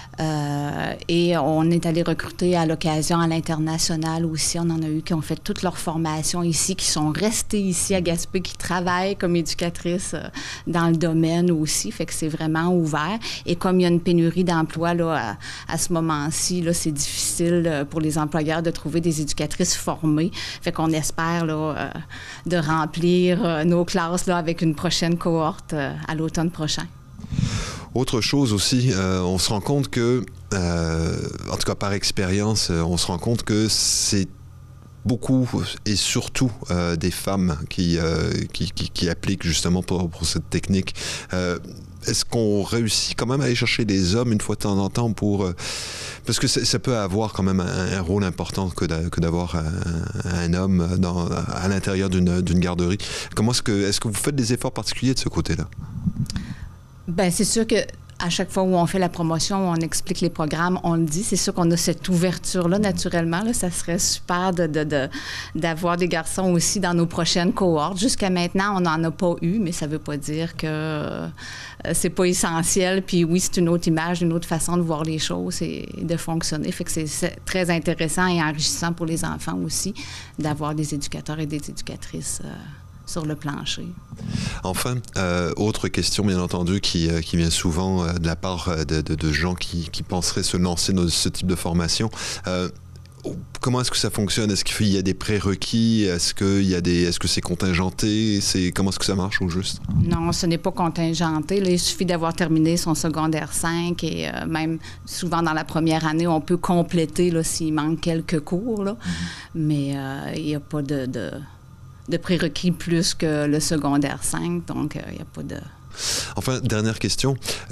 Et on est allé recruter à l'occasion à l'international aussi. On en a eu qui ont fait toute leur formation ici, qui sont restés ici à Gaspé, qui travaillent comme éducatrices dans le domaine aussi. Fait que c'est vraiment ouvert. Et comme il y a une pénurie d'emplois là, à ce moment-ci, là, c'est difficile pour les employeurs de trouver des éducatrices formées. Fait qu'on espère là, de remplir nos classes là, avec une prochaine cohorte à l'automne prochain. Autre chose aussi, on se rend compte que en tout cas par expérience, on se rend compte que c'est beaucoup et surtout des femmes qui appliquent justement pour cette technique. Est-ce qu'on réussit quand même à aller chercher des hommes une fois de temps en temps parce que ça peut avoir quand même un rôle important que d'avoir un homme à l'intérieur d'une garderie. Est-ce que vous faites des efforts particuliers de ce côté-là? Bien, c'est sûr que à chaque fois où on fait la promotion, où on explique les programmes, on le dit. C'est sûr qu'on a cette ouverture-là, naturellement. Là, ça serait super d'avoir des garçons aussi dans nos prochaines cohortes. Jusqu'à maintenant, on n'en a pas eu, mais ça ne veut pas dire que c'est pas essentiel. Puis oui, c'est une autre image, une autre façon de voir les choses et de fonctionner. Fait que c'est très intéressant et enrichissant pour les enfants aussi d'avoir des éducateurs et des éducatrices sur le plancher. Enfin, autre question, bien entendu, qui vient souvent de la part de gens qui penseraient se lancer dans ce type de formation. Comment est-ce que ça fonctionne? Est-ce qu'il y a des prérequis? Est-ce que c'est contingenté? Comment est-ce que ça marche au juste? Non, ce n'est pas contingenté. Là, il suffit d'avoir terminé son secondaire 5 et même souvent dans la première année, on peut compléter s'il manque quelques cours. Là. Mais il n'y a pas de prérequis plus que le secondaire 5, donc il n'y a pas de... Enfin, dernière question.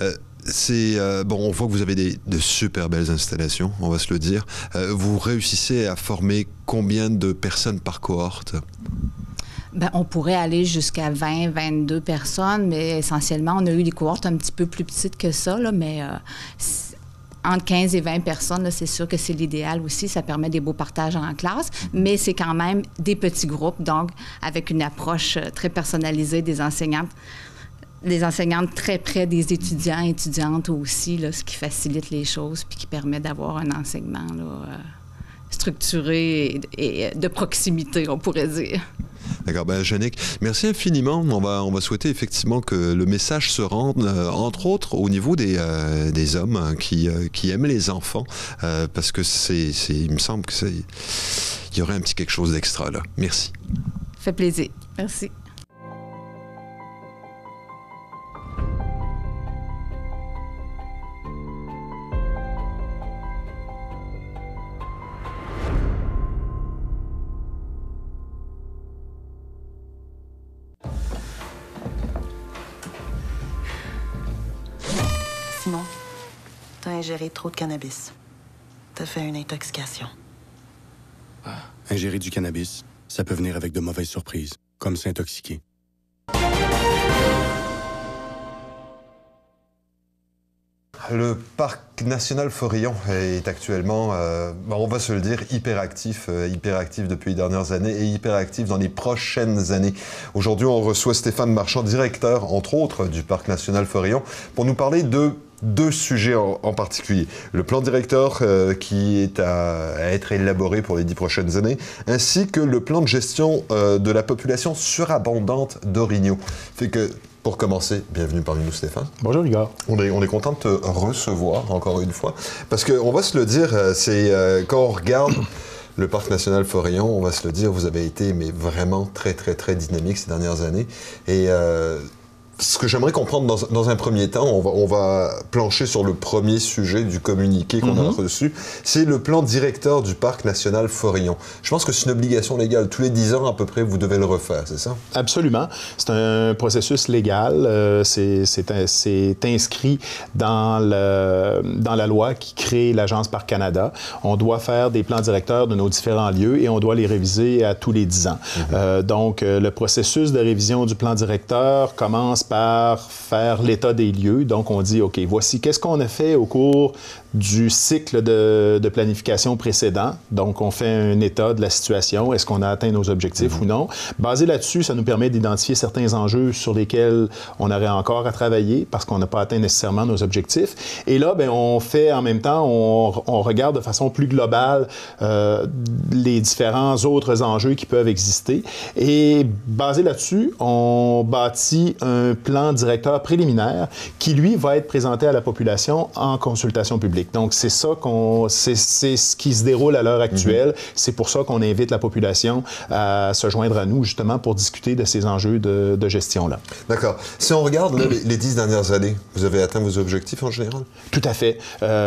On voit que vous avez de super belles installations, on va se le dire. Vous réussissez à former combien de personnes par cohorte? Bien, on pourrait aller jusqu'à 20, 22 personnes, mais essentiellement, on a eu des cohortes un petit peu plus petites que ça, là, mais... entre 15 et 20 personnes, là, c'est sûr que c'est l'idéal aussi. Ça permet des beaux partages en classe, mais c'est quand même des petits groupes, donc avec une approche très personnalisée des enseignantes très près des étudiants et étudiantes aussi, là, ce qui facilite les choses puis qui permet d'avoir un enseignement là, structuré et de proximité, on pourrait dire. D'accord. Ben, Jannick, merci infiniment. On va souhaiter effectivement que le message se rende, entre autres, au niveau des hommes qui aiment les enfants, parce que il me semble qu'il y aurait un petit quelque chose d'extra là. Merci. Ça fait plaisir. Merci. Simon, t'as ingéré trop de cannabis. T'as fait une intoxication. Ingérer du cannabis, ça peut venir avec de mauvaises surprises, comme s'intoxiquer. Le parc national Forillon est actuellement, on va se le dire, hyperactif depuis les dernières années et hyperactif dans les prochaines années. Aujourd'hui, on reçoit Stéphane Marchand, directeur, entre autres, du parc national Forillon, pour nous parler de deux sujets en particulier. Le plan directeur qui est à être élaboré pour les 10 prochaines années, ainsi que le plan de gestion de la population surabondante d'orignaux. Fait que, pour commencer, bienvenue parmi nous, Stéphane. Bonjour, Igor. On est content de te recevoir encore une fois, parce qu'on va se le dire, quand on regarde le parc national Forillon, on va se le dire, vous avez été vraiment très, très, très dynamique ces dernières années. Et ce que j'aimerais comprendre dans un premier temps, on va plancher sur le premier sujet du communiqué qu'on a reçu, c'est le plan directeur du parc national Forillon. Je pense que c'est une obligation légale. Tous les 10 ans à peu près, vous devez le refaire, c'est ça? Absolument. C'est un processus légal. C'est inscrit dans la loi qui crée l'Agence Parc Canada. On doit faire des plans directeurs de nos différents lieux et on doit les réviser à tous les 10 ans. Donc, le processus de révision du plan directeur commence par faire l'état des lieux. Donc, on dit, OK, voici qu'est-ce qu'on a fait au cours du cycle de planification précédent. Donc, on fait un état de la situation. Est-ce qu'on a atteint nos objectifs ou non? Basé là-dessus, ça nous permet d'identifier certains enjeux sur lesquels on aurait encore à travailler parce qu'on n'a pas atteint nécessairement nos objectifs. Et là, bien, on fait en même temps, on regarde de façon plus globale les différents autres enjeux qui peuvent exister. Et basé là-dessus, on bâtit un plan directeur préliminaire qui, lui, va être présenté à la population en consultation publique. Donc, c'est ça c'est ce qui se déroule à l'heure actuelle. C'est pour ça qu'on invite la population à se joindre à nous, justement, pour discuter de ces enjeux de gestion-là. D'accord. Si on regarde là, les 10 dernières années, vous avez atteint vos objectifs en général? Tout à fait.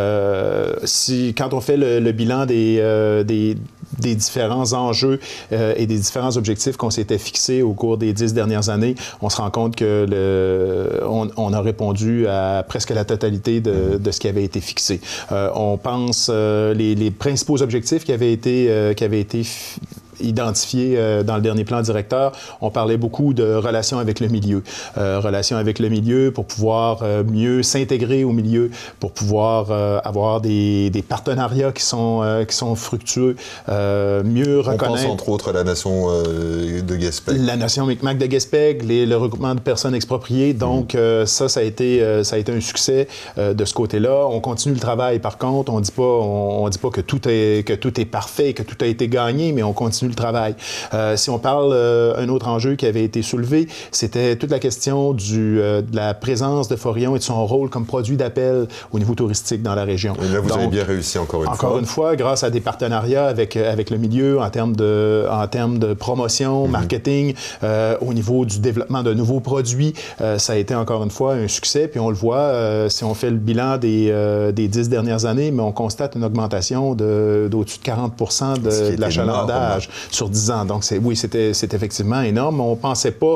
Quand on fait le bilan des différents enjeux et des différents objectifs qu'on s'était fixés au cours des 10 dernières années, on se rend compte que on a répondu à presque la totalité de ce qui avait été fixé. On pense les principaux objectifs qui avaient été identifiés dans le dernier plan directeur, on parlait beaucoup de relations avec le milieu. Relations avec le milieu pour pouvoir mieux s'intégrer au milieu, pour pouvoir avoir des partenariats qui sont fructueux, mieux reconnaître... On pense entre autres à la nation de Gaspé. La nation Micmac de Gaspé, le regroupement de personnes expropriées. Donc, ça a été un succès de ce côté-là. On continue le travail, par contre. On dit pas que tout est parfait, que tout a été gagné, mais on continue le travail. Si on parle, un autre enjeu qui avait été soulevé, c'était toute la question de la présence de Forillon et de son rôle comme produit d'appel au niveau touristique dans la région. Et là, vous avez bien réussi encore une fois. Encore une fois, grâce à des partenariats avec le milieu en termes de promotion, marketing, au niveau du développement de nouveaux produits, ça a été encore une fois un succès. Puis on le voit, si on fait le bilan des 10 dernières années, mais on constate une augmentation d'au-dessus de 40% de l'achalandage sur 10 ans. Donc, c'est effectivement énorme. On pensait pas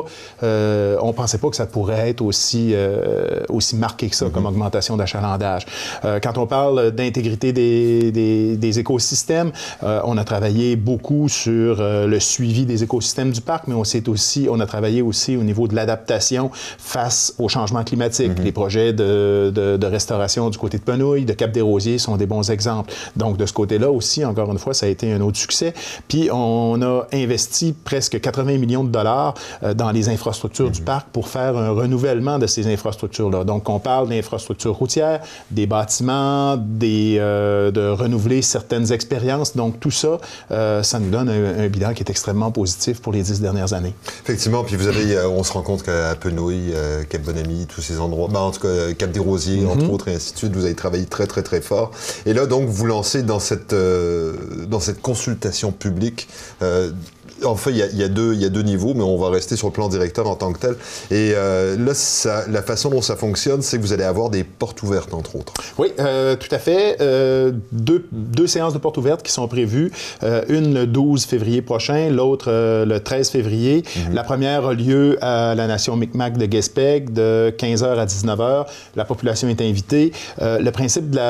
que ça pourrait être aussi marqué que ça comme augmentation d'achalandage. Quand on parle d'intégrité des écosystèmes, on a travaillé beaucoup sur le suivi des écosystèmes du parc, mais on a travaillé aussi au niveau de l'adaptation face au changement climatique. Les projets de restauration du côté de Penouille, de Cap-des-Rosiers sont des bons exemples. Donc, de ce côté-là aussi, encore une fois, ça a été un autre succès. Puis, on a investi presque 80 millions de dollars dans les infrastructures du parc pour faire un renouvellement de ces infrastructures-là. Donc, on parle d'infrastructures routières, des bâtiments, de renouveler certaines expériences. Donc, tout ça, ça nous donne un bilan qui est extrêmement positif pour les 10 dernières années. Effectivement, puis on se rend compte qu'à Penouille, Cap-Bonamy, tous ces endroits, en tout cas Cap-des-Rosiers, entre autres, et ainsi de suite, vous avez travaillé très, très, très fort. Et là, donc, vous lancez dans cette consultation publique. En fait, il y a deux niveaux, mais on va rester sur le plan directeur en tant que tel. Et là, la façon dont ça fonctionne, c'est que vous allez avoir des portes ouvertes, entre autres. Oui, tout à fait. Deux séances de portes ouvertes qui sont prévues. Une le 12 février prochain, l'autre le 13 février. La première a lieu à la nation Micmac de Gaspé de 15h à 19h. La population est invitée. Le principe de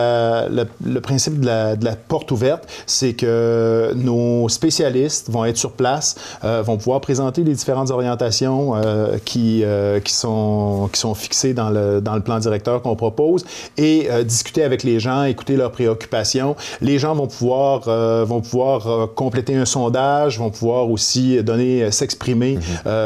la porte ouverte, c'est que nos spécialistes vont être sur place, vont pouvoir présenter les différentes orientations qui sont fixées dans le plan directeur qu'on propose et discuter avec les gens, écouter leurs préoccupations. Les gens vont pouvoir compléter un sondage, vont pouvoir aussi s'exprimer,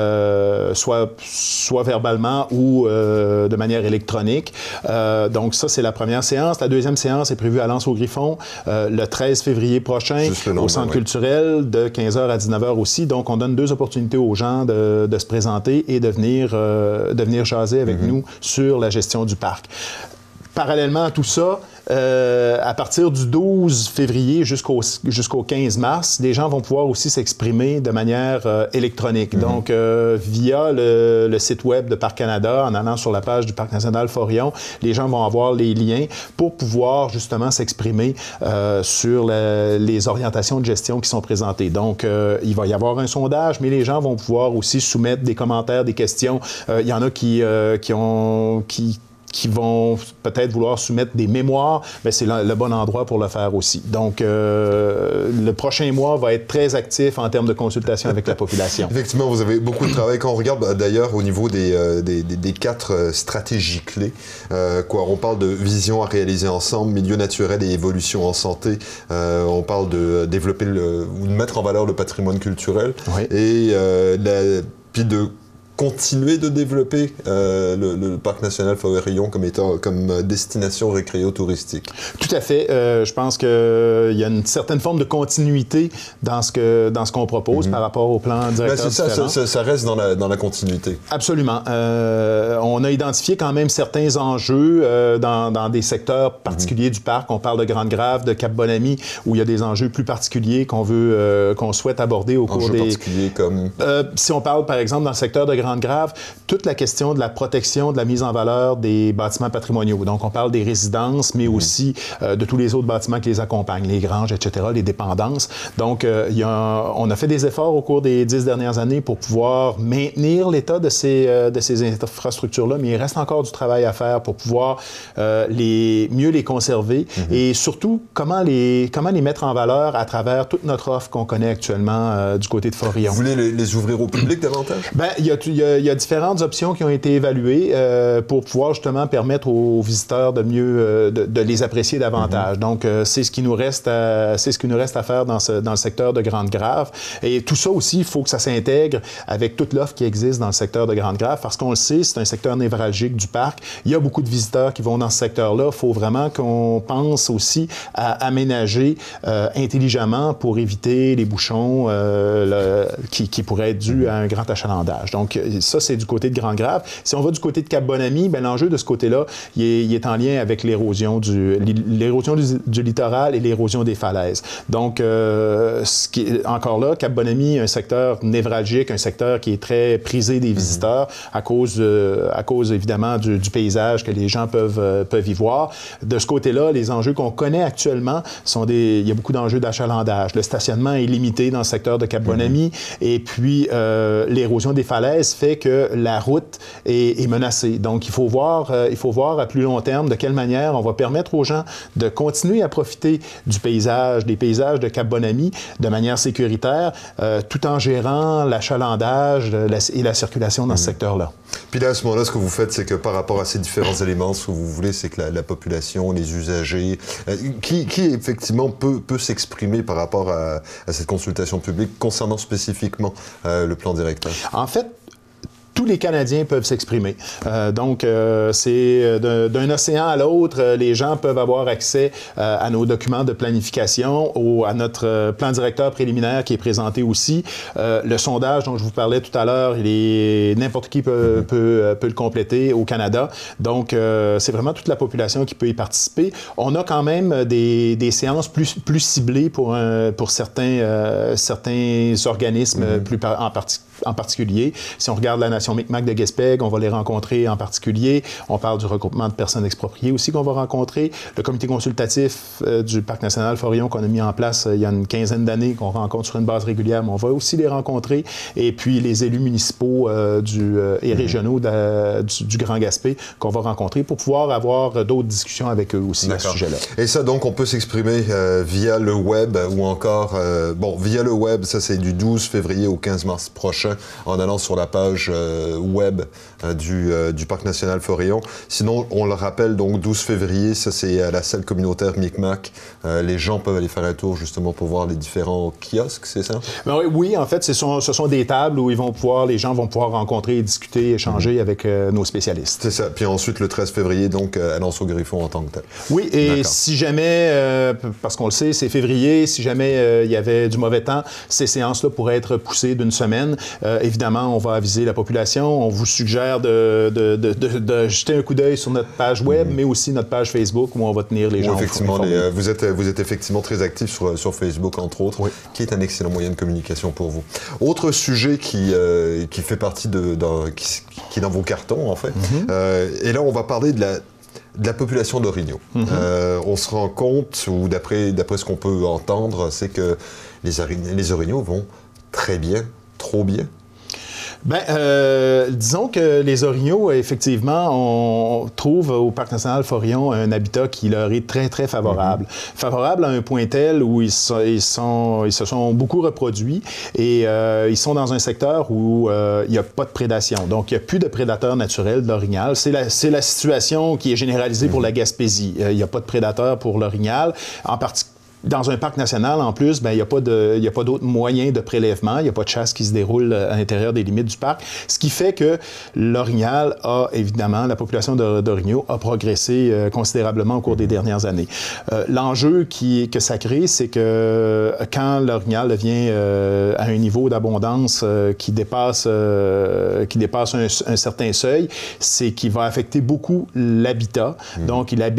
soit verbalement ou de manière électronique. Donc ça, c'est la première séance. La deuxième séance est prévue à L'Anse-au-Griffon le 13 février prochain au Centre culturel de 15h à 19h aussi. Donc, on donne 2 opportunités aux gens de se présenter et de venir jaser avec nous sur la gestion du parc. Parallèlement à tout ça, à partir du 12 février jusqu'au 15 mars, les gens vont pouvoir aussi s'exprimer de manière électronique. Donc, via le site web de Parc Canada, en allant sur la page du Parc national Forillon, les gens vont avoir les liens pour pouvoir justement s'exprimer sur les orientations de gestion qui sont présentées. Donc, il va y avoir un sondage, mais les gens vont pouvoir aussi soumettre des commentaires, des questions. Il y en a qui vont peut-être vouloir soumettre des mémoires, mais c'est le bon endroit pour le faire aussi. Donc, le prochain mois va être très actif en termes de consultation avec la population. Effectivement, vous avez beaucoup de travail. Quand on regarde d'ailleurs au niveau des 4 stratégies clés, on parle de vision à réaliser ensemble, milieu naturel et évolution en santé. On parle de développer ou de mettre en valeur le patrimoine culturel et puis de continuer de développer le parc national Forêt-Rion comme destination récréo-touristique? Tout à fait. Je pense qu'il y a une certaine forme de continuité dans ce qu'on propose par rapport au plan directeur différent. Ça reste dans la continuité. Absolument. On a identifié quand même certains enjeux dans des secteurs particuliers du parc. On parle de Grande-Grave, de Cap-Bonami, où il y a des enjeux plus particuliers qu'on souhaite aborder au cours des... particuliers comme... si on parle, par exemple, dans le secteur de Grande-Grave, toute la question de la protection, de la mise en valeur des bâtiments patrimoniaux. Donc, on parle des résidences, mais aussi de tous les autres bâtiments qui les accompagnent, les granges, etc., les dépendances. Donc, on a fait des efforts au cours des 10 dernières années pour pouvoir maintenir l'état de ces infrastructures-là, mais il reste encore du travail à faire pour pouvoir mieux les conserver et surtout, comment les mettre en valeur à travers toute notre offre qu'on connaît actuellement du côté de Forêt-Rion. Vous voulez les ouvrir au public davantage? Bien, il y a différentes options qui ont été évaluées pour pouvoir justement permettre aux visiteurs de mieux de les apprécier davantage. Donc, c'est ce qui nous reste à faire dans le secteur de Grande-Grave. Et tout ça aussi, il faut que ça s'intègre avec toute l'offre qui existe dans le secteur de Grande-Grave, parce qu'on le sait, c'est un secteur névralgique du parc. Il y a beaucoup de visiteurs qui vont dans ce secteur-là. Il faut vraiment qu'on pense aussi à aménager intelligemment pour éviter les bouchons qui pourraient être dus à un grand achalandage. Donc, ça, c'est du côté de Grande-Grave. Si on va du côté de Cap-Bonami, bien, l'enjeu de ce côté-là, il est en lien avec l'érosion du littoral et l'érosion des falaises. Donc, encore là, Cap-Bonami, un secteur névralgique, un secteur qui est très prisé des visiteurs à cause évidemment du paysage que les gens peuvent y voir. De ce côté-là, les enjeux qu'on connaît actuellement il y a beaucoup d'enjeux d'achalandage. Le stationnement est limité dans le secteur de Cap-Bonami et puis l'érosion des falaises fait que la route est menacée. Donc, il faut voir à plus long terme de quelle manière on va permettre aux gens de continuer à profiter des paysages de Cap-Bonami de manière sécuritaire, tout en gérant l'achalandage et la circulation dans ce secteur-là. Puis là, à ce moment-là, ce que vous faites, c'est que par rapport à ces différents éléments, ce que vous voulez, c'est que la population, les usagers, qui effectivement peut s'exprimer par rapport à cette consultation publique concernant spécifiquement le plan directeur? En fait, tous les Canadiens peuvent s'exprimer. Donc, c'est d'un océan à l'autre, les gens peuvent avoir accès à nos documents de planification, à notre plan directeur préliminaire qui est présenté aussi. Le sondage dont je vous parlais tout à l'heure, n'importe qui peut le compléter au Canada. Donc, c'est vraiment toute la population qui peut y participer. On a quand même des séances plus ciblées pour certains organismes en particulier. Si on regarde la Nation Micmac de Gaspé, on va les rencontrer en particulier. On parle du regroupement de personnes expropriées aussi qu'on va rencontrer. Le comité consultatif du Parc national Forêt-Rion qu'on a mis en place il y a une quinzaine d'années, qu'on rencontre sur une base régulière, mais on va aussi les rencontrer. Et puis les élus municipaux et régionaux du Grand Gaspé qu'on va rencontrer pour pouvoir avoir d'autres discussions avec eux aussi à ce sujet-là. Et ça, donc, on peut s'exprimer via le web ou encore... via le web, ça c'est du 12 février au 15 mars prochain, en allant sur la page web du Parc national Forêt-Rion. Sinon, on le rappelle, donc 12 février, ça c'est à la salle communautaire Micmac. Les gens peuvent aller faire un tour justement pour voir les différents kiosques, c'est ça? Ben oui, en fait, ce sont des tables où les gens vont pouvoir rencontrer, discuter, échanger avec nos spécialistes. C'est ça. Puis ensuite, le 13 février, donc, annonce au Griffon en tant que tel. Oui, et si jamais, parce qu'on le sait, c'est février, si jamais il y avait du mauvais temps, ces séances-là pourraient être poussées d'une semaine. Évidemment, on va aviser la population. On vous suggère de jeter un coup d'œil sur notre page web, mais aussi notre page Facebook où on va tenir les gens informés. Vous êtes effectivement très actif sur Facebook, entre autres, qui est un excellent moyen de communication pour vous. Autre sujet qui fait partie qui est dans vos cartons, en fait. Et là, on va parler de la population d'orignaux. On se rend compte, ou d'après ce qu'on peut entendre, c'est que les orignaux vont très bien, trop bien. Bien, disons que les orignaux, effectivement, on trouve au Parc national Forêt-Rion un habitat qui leur est très, très favorable. Favorable à un point tel où ils se sont beaucoup reproduits et ils sont dans un secteur où il n'y a pas de prédation. Donc, il n'y a plus de prédateurs naturels de l'orignal. C'est la situation qui est généralisée pour la Gaspésie. Il n'y a pas de prédateurs pour l'orignal. Dans un parc national, en plus, il n'y a pas d'autres moyens de prélèvement. Il n'y a pas de chasse qui se déroule à l'intérieur des limites du parc. Ce qui fait que l'orignal a, évidemment, la population d'orignaux a progressé considérablement au cours des dernières années. L'enjeu que ça crée, c'est que quand l'orignal devient à un niveau d'abondance qui dépasse un certain seuil, c'est qu'il va affecter beaucoup l'habitat. Donc, il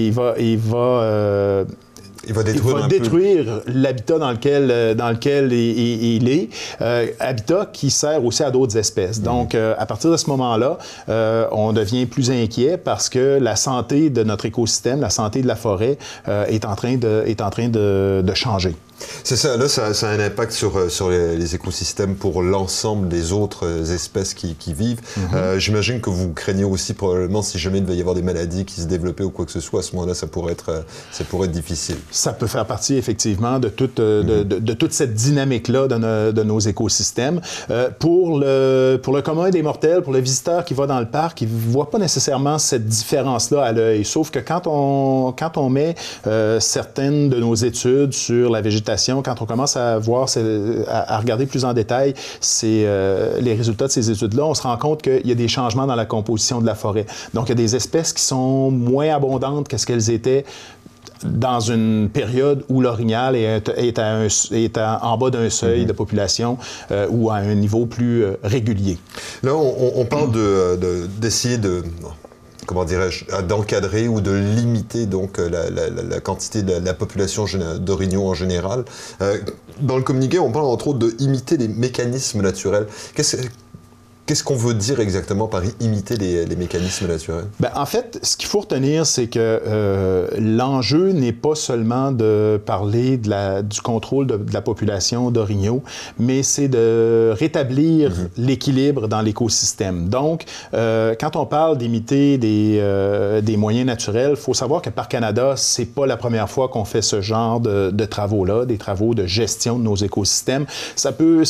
va détruire l'habitat dans lequel il est, habitat qui sert aussi à d'autres espèces. Donc, à partir de ce moment-là, on devient plus inquiet parce que la santé de notre écosystème, la santé de la forêt est en train de changer. C'est ça, là, ça a un impact sur les écosystèmes pour l'ensemble des autres espèces qui vivent. J'imagine que vous craignez aussi probablement si jamais il devait y avoir des maladies qui se développaient ou quoi que ce soit, à ce moment-là, ça pourrait être difficile. Ça peut faire partie, effectivement, de toute cette dynamique-là de nos écosystèmes. Pour le commun des mortels, pour le visiteur qui va dans le parc, il ne voit pas nécessairement cette différence-là à l'œil. Sauf que quand on met certaines de nos études sur la végétation, quand on commence à regarder plus en détail les résultats de ces études-là, on se rend compte qu'il y a des changements dans la composition de la forêt. Donc, il y a des espèces qui sont moins abondantes que ce qu'elles étaient dans une période où l'orignal est en bas d'un seuil de population ou à un niveau plus régulier. Là, on parle d'essayer de comment dirais-je, d'encadrer ou de limiter donc la quantité de la population d'orignaux en général. Dans le communiqué, on parle entre autres de imiter les mécanismes naturels. Qu'est-ce qu'on veut dire exactement par imiter les mécanismes naturels? En fait, ce qu'il faut retenir, c'est que l'enjeu n'est pas seulement de parler du contrôle de la population d'orignaux, mais c'est de rétablir l'équilibre dans l'écosystème. Donc, quand on parle d'imiter des moyens naturels, il faut savoir que Parc Canada, c'est pas la première fois qu'on fait ce genre de travaux-là, des travaux de gestion de nos écosystèmes. Ça peut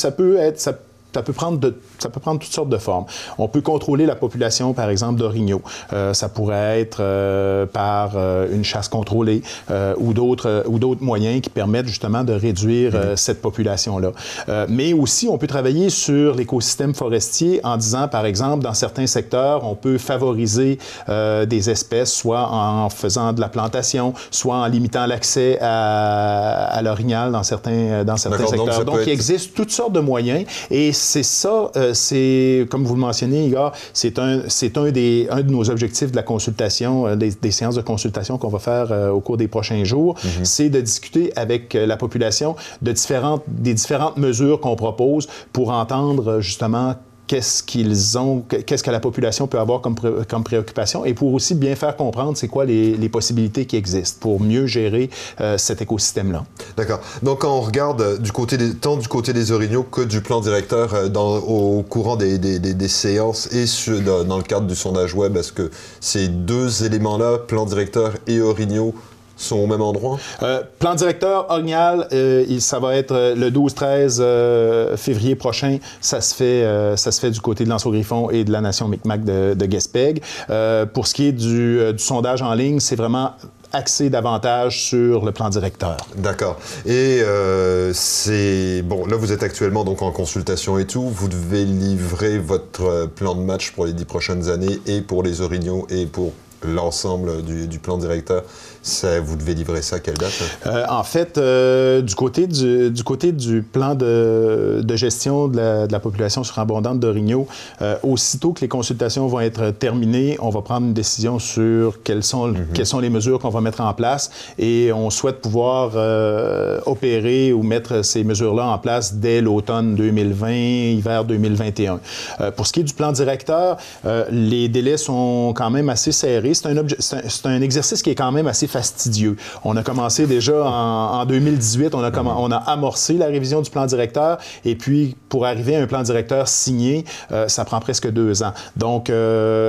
prendre toutes sortes de formes. On peut contrôler la population, par exemple, d'orignaux. Ça pourrait être par une chasse contrôlée ou d'autres moyens qui permettent justement de réduire cette population-là. Mais aussi, on peut travailler sur l'écosystème forestier en disant, par exemple, dans certains secteurs, on peut favoriser des espèces, soit en faisant de la plantation, soit en limitant l'accès à l'orignal dans certains secteurs. Donc, il existe toutes sortes de moyens et c'est ça, c'est, comme vous le mentionnez, Igor, c'est un de nos objectifs de la consultation, des séances de consultation qu'on va faire au cours des prochains jours, c'est de discuter avec la population des différentes mesures qu'on propose pour entendre justement qu'est-ce que la population peut avoir comme préoccupation et pour aussi bien faire comprendre c'est quoi les possibilités qui existent pour mieux gérer cet écosystème-là. D'accord. Donc, quand on regarde tant du côté des orignaux que du plan directeur au courant des séances et dans le cadre du sondage web, est-ce que ces deux éléments-là, plan directeur et orignaux, sont au même endroit? Plan directeur, orignal, ça va être le 12-13 février prochain. Ça se fait du côté de l'Anse-au-Griffon et de la Nation Micmac de Gaspé. Pour ce qui est du sondage en ligne, c'est vraiment axé davantage sur le plan directeur. D'accord. Et bon, là, vous êtes actuellement donc en consultation et tout. Vous devez livrer votre plan de match pour les 10 prochaines années et pour les orignaux et pour l'ensemble du plan directeur. Vous devez livrer ça à quelle date? En fait, du côté du plan de gestion de la population surabondante d'orignaux, aussitôt que les consultations vont être terminées, on va prendre une décision sur quelles sont les mesures qu'on va mettre en place et on souhaite pouvoir opérer ou mettre ces mesures-là en place dès l'automne 2020, hiver 2021. Pour ce qui est du plan directeur, les délais sont quand même assez serrés. C'est un exercice qui est quand même assez fastidieux. On a commencé déjà en 2018, on a amorcé la révision du plan directeur et puis pour arriver à un plan directeur signé, ça prend presque 2 ans. Donc,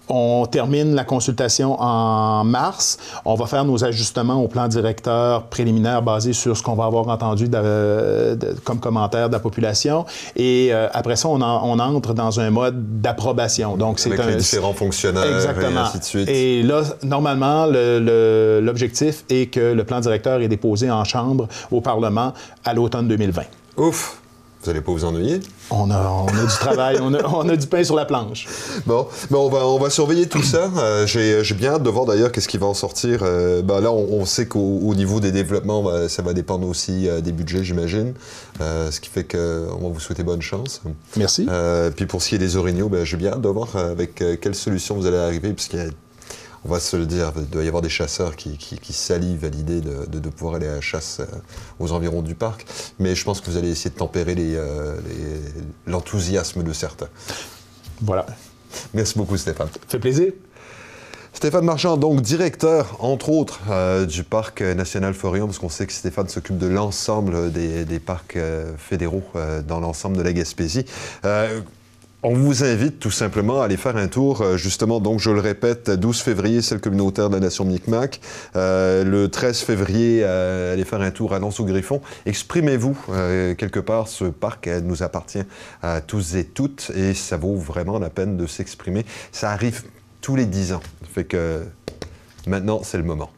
On termine la consultation en mars. On va faire nos ajustements au plan directeur préliminaire basés sur ce qu'on va avoir entendu comme commentaire de la population. Et après ça, on entre dans un mode d'approbation. Donc, c'est avec les différents fonctionnaires exactement. Et ainsi de suite. Et là, normalement, l'objectif est que le plan directeur est déposé en chambre au Parlement à l'automne 2020. Ouf! Vous n'allez pas vous ennuyer? On a du travail, on a du pain sur la planche. Bon, mais on va surveiller tout ça. J'ai bien hâte de voir d'ailleurs qu'est-ce qui va en sortir. Là, on sait qu'au niveau des développements, ça va dépendre aussi des budgets, j'imagine. Ce qui fait qu'on va vous souhaiter bonne chance. Merci. Puis pour ce qui est des orignaux, j'ai bien hâte de voir avec quelle solution vous allez arriver, puisqu'il on va se le dire, il doit y avoir des chasseurs qui salivent à l'idée de pouvoir aller à la chasse aux environs du parc. Mais je pense que vous allez essayer de tempérer l'enthousiasme de certains. Voilà. Merci beaucoup, Stéphane. Ça fait plaisir. Stéphane Marchand, donc directeur, entre autres, du Parc national Forillon, parce qu'on sait que Stéphane s'occupe de l'ensemble des parcs fédéraux dans l'ensemble de la Gaspésie. On vous invite tout simplement à aller faire un tour, justement, donc je le répète, 12 février, c'est le communautaire de la Nation Micmac. Le 13 février, allez faire un tour à Lens-au-Griffon. Exprimez-vous quelque part, ce parc nous appartient à tous et toutes et ça vaut vraiment la peine de s'exprimer. Ça arrive tous les 10 ans, fait que maintenant, c'est le moment.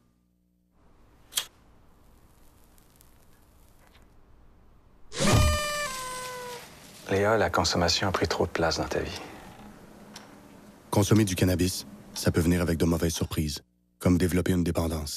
Léa, la consommation a pris trop de place dans ta vie. Consommer du cannabis, ça peut venir avec de mauvaises surprises, comme développer une dépendance.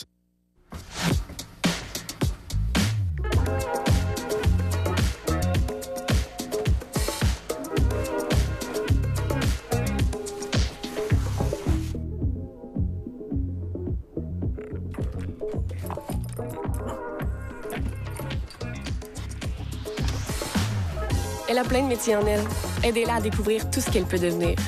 Elle a plein de métiers en elle. Aidez-la à découvrir tout ce qu'elle peut devenir.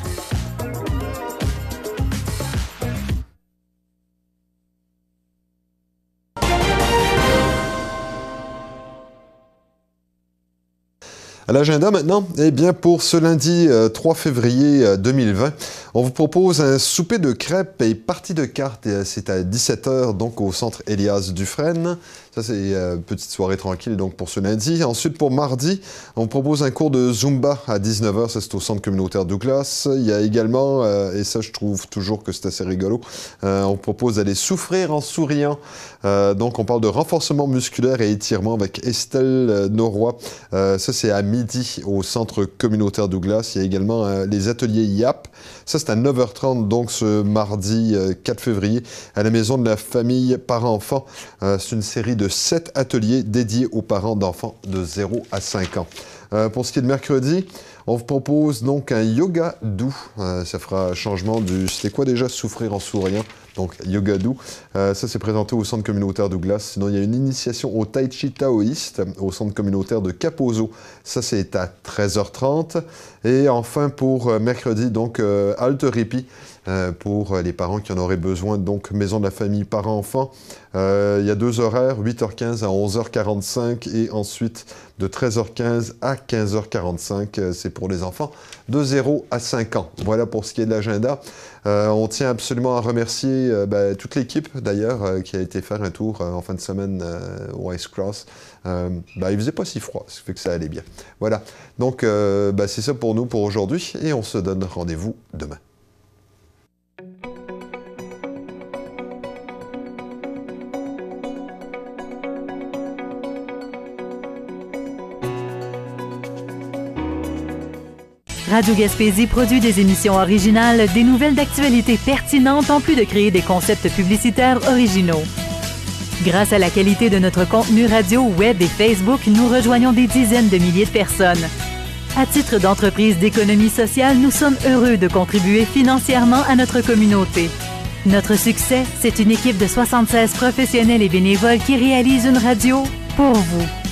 À l'agenda maintenant, eh bien pour ce lundi 3 février 2020, on vous propose un souper de crêpes et partie de cartes. C'est à 17h donc au centre Elias Dufresne. Ça c'est une petite soirée tranquille donc pour ce lundi. Ensuite pour mardi, on vous propose un cours de Zumba à 19h. Ça c'est au centre communautaire Douglas. Il y a également, et ça je trouve toujours que c'est assez rigolo, on vous propose d'aller souffrir en souriant. Donc on parle de renforcement musculaire et étirement avec Estelle Noroy. Ça c'est à midi au centre communautaire Douglas. Il y a également les ateliers YAP. Ça, c'est à 9h30, donc ce mardi 4 février, à la Maison de la Famille Parents-Enfants. C'est une série de 7 ateliers dédiés aux parents d'enfants de 0 à 5 ans. Pour ce qui est de mercredi, on vous propose donc un yoga doux. Ça fera changement du... C'était quoi déjà? Souffrir en souriant. Donc, yoga doux. Ça, c'est présenté au centre communautaire Douglas. Sinon, il y a une initiation au tai chi taoïste au centre communautaire de Kaposo. Ça, c'est à 13h30. Et enfin, pour mercredi, donc, halte répit pour les parents qui en auraient besoin. Donc, Maison de la Famille Parents-Enfants. Il y a 2 horaires, 8h15 à 11h45 et ensuite de 13h15 à 15h45. C'est pour les enfants de 0 à 5 ans. Voilà pour ce qui est de l'agenda. On tient absolument à remercier toute l'équipe, d'ailleurs, qui a été faire un tour en fin de semaine au Ice Cross. Il faisait pas si froid, ce qui fait que ça allait bien. Voilà. Donc, c'est ça pour nous pour aujourd'hui et on se donne rendez-vous demain. Radio Gaspésie produit des émissions originales, des nouvelles d'actualité pertinentes en plus de créer des concepts publicitaires originaux. Grâce à la qualité de notre contenu radio, web et Facebook, nous rejoignons des dizaines de milliers de personnes. À titre d'entreprise d'économie sociale, nous sommes heureux de contribuer financièrement à notre communauté. Notre succès, c'est une équipe de 76 professionnels et bénévoles qui réalise une radio pour vous.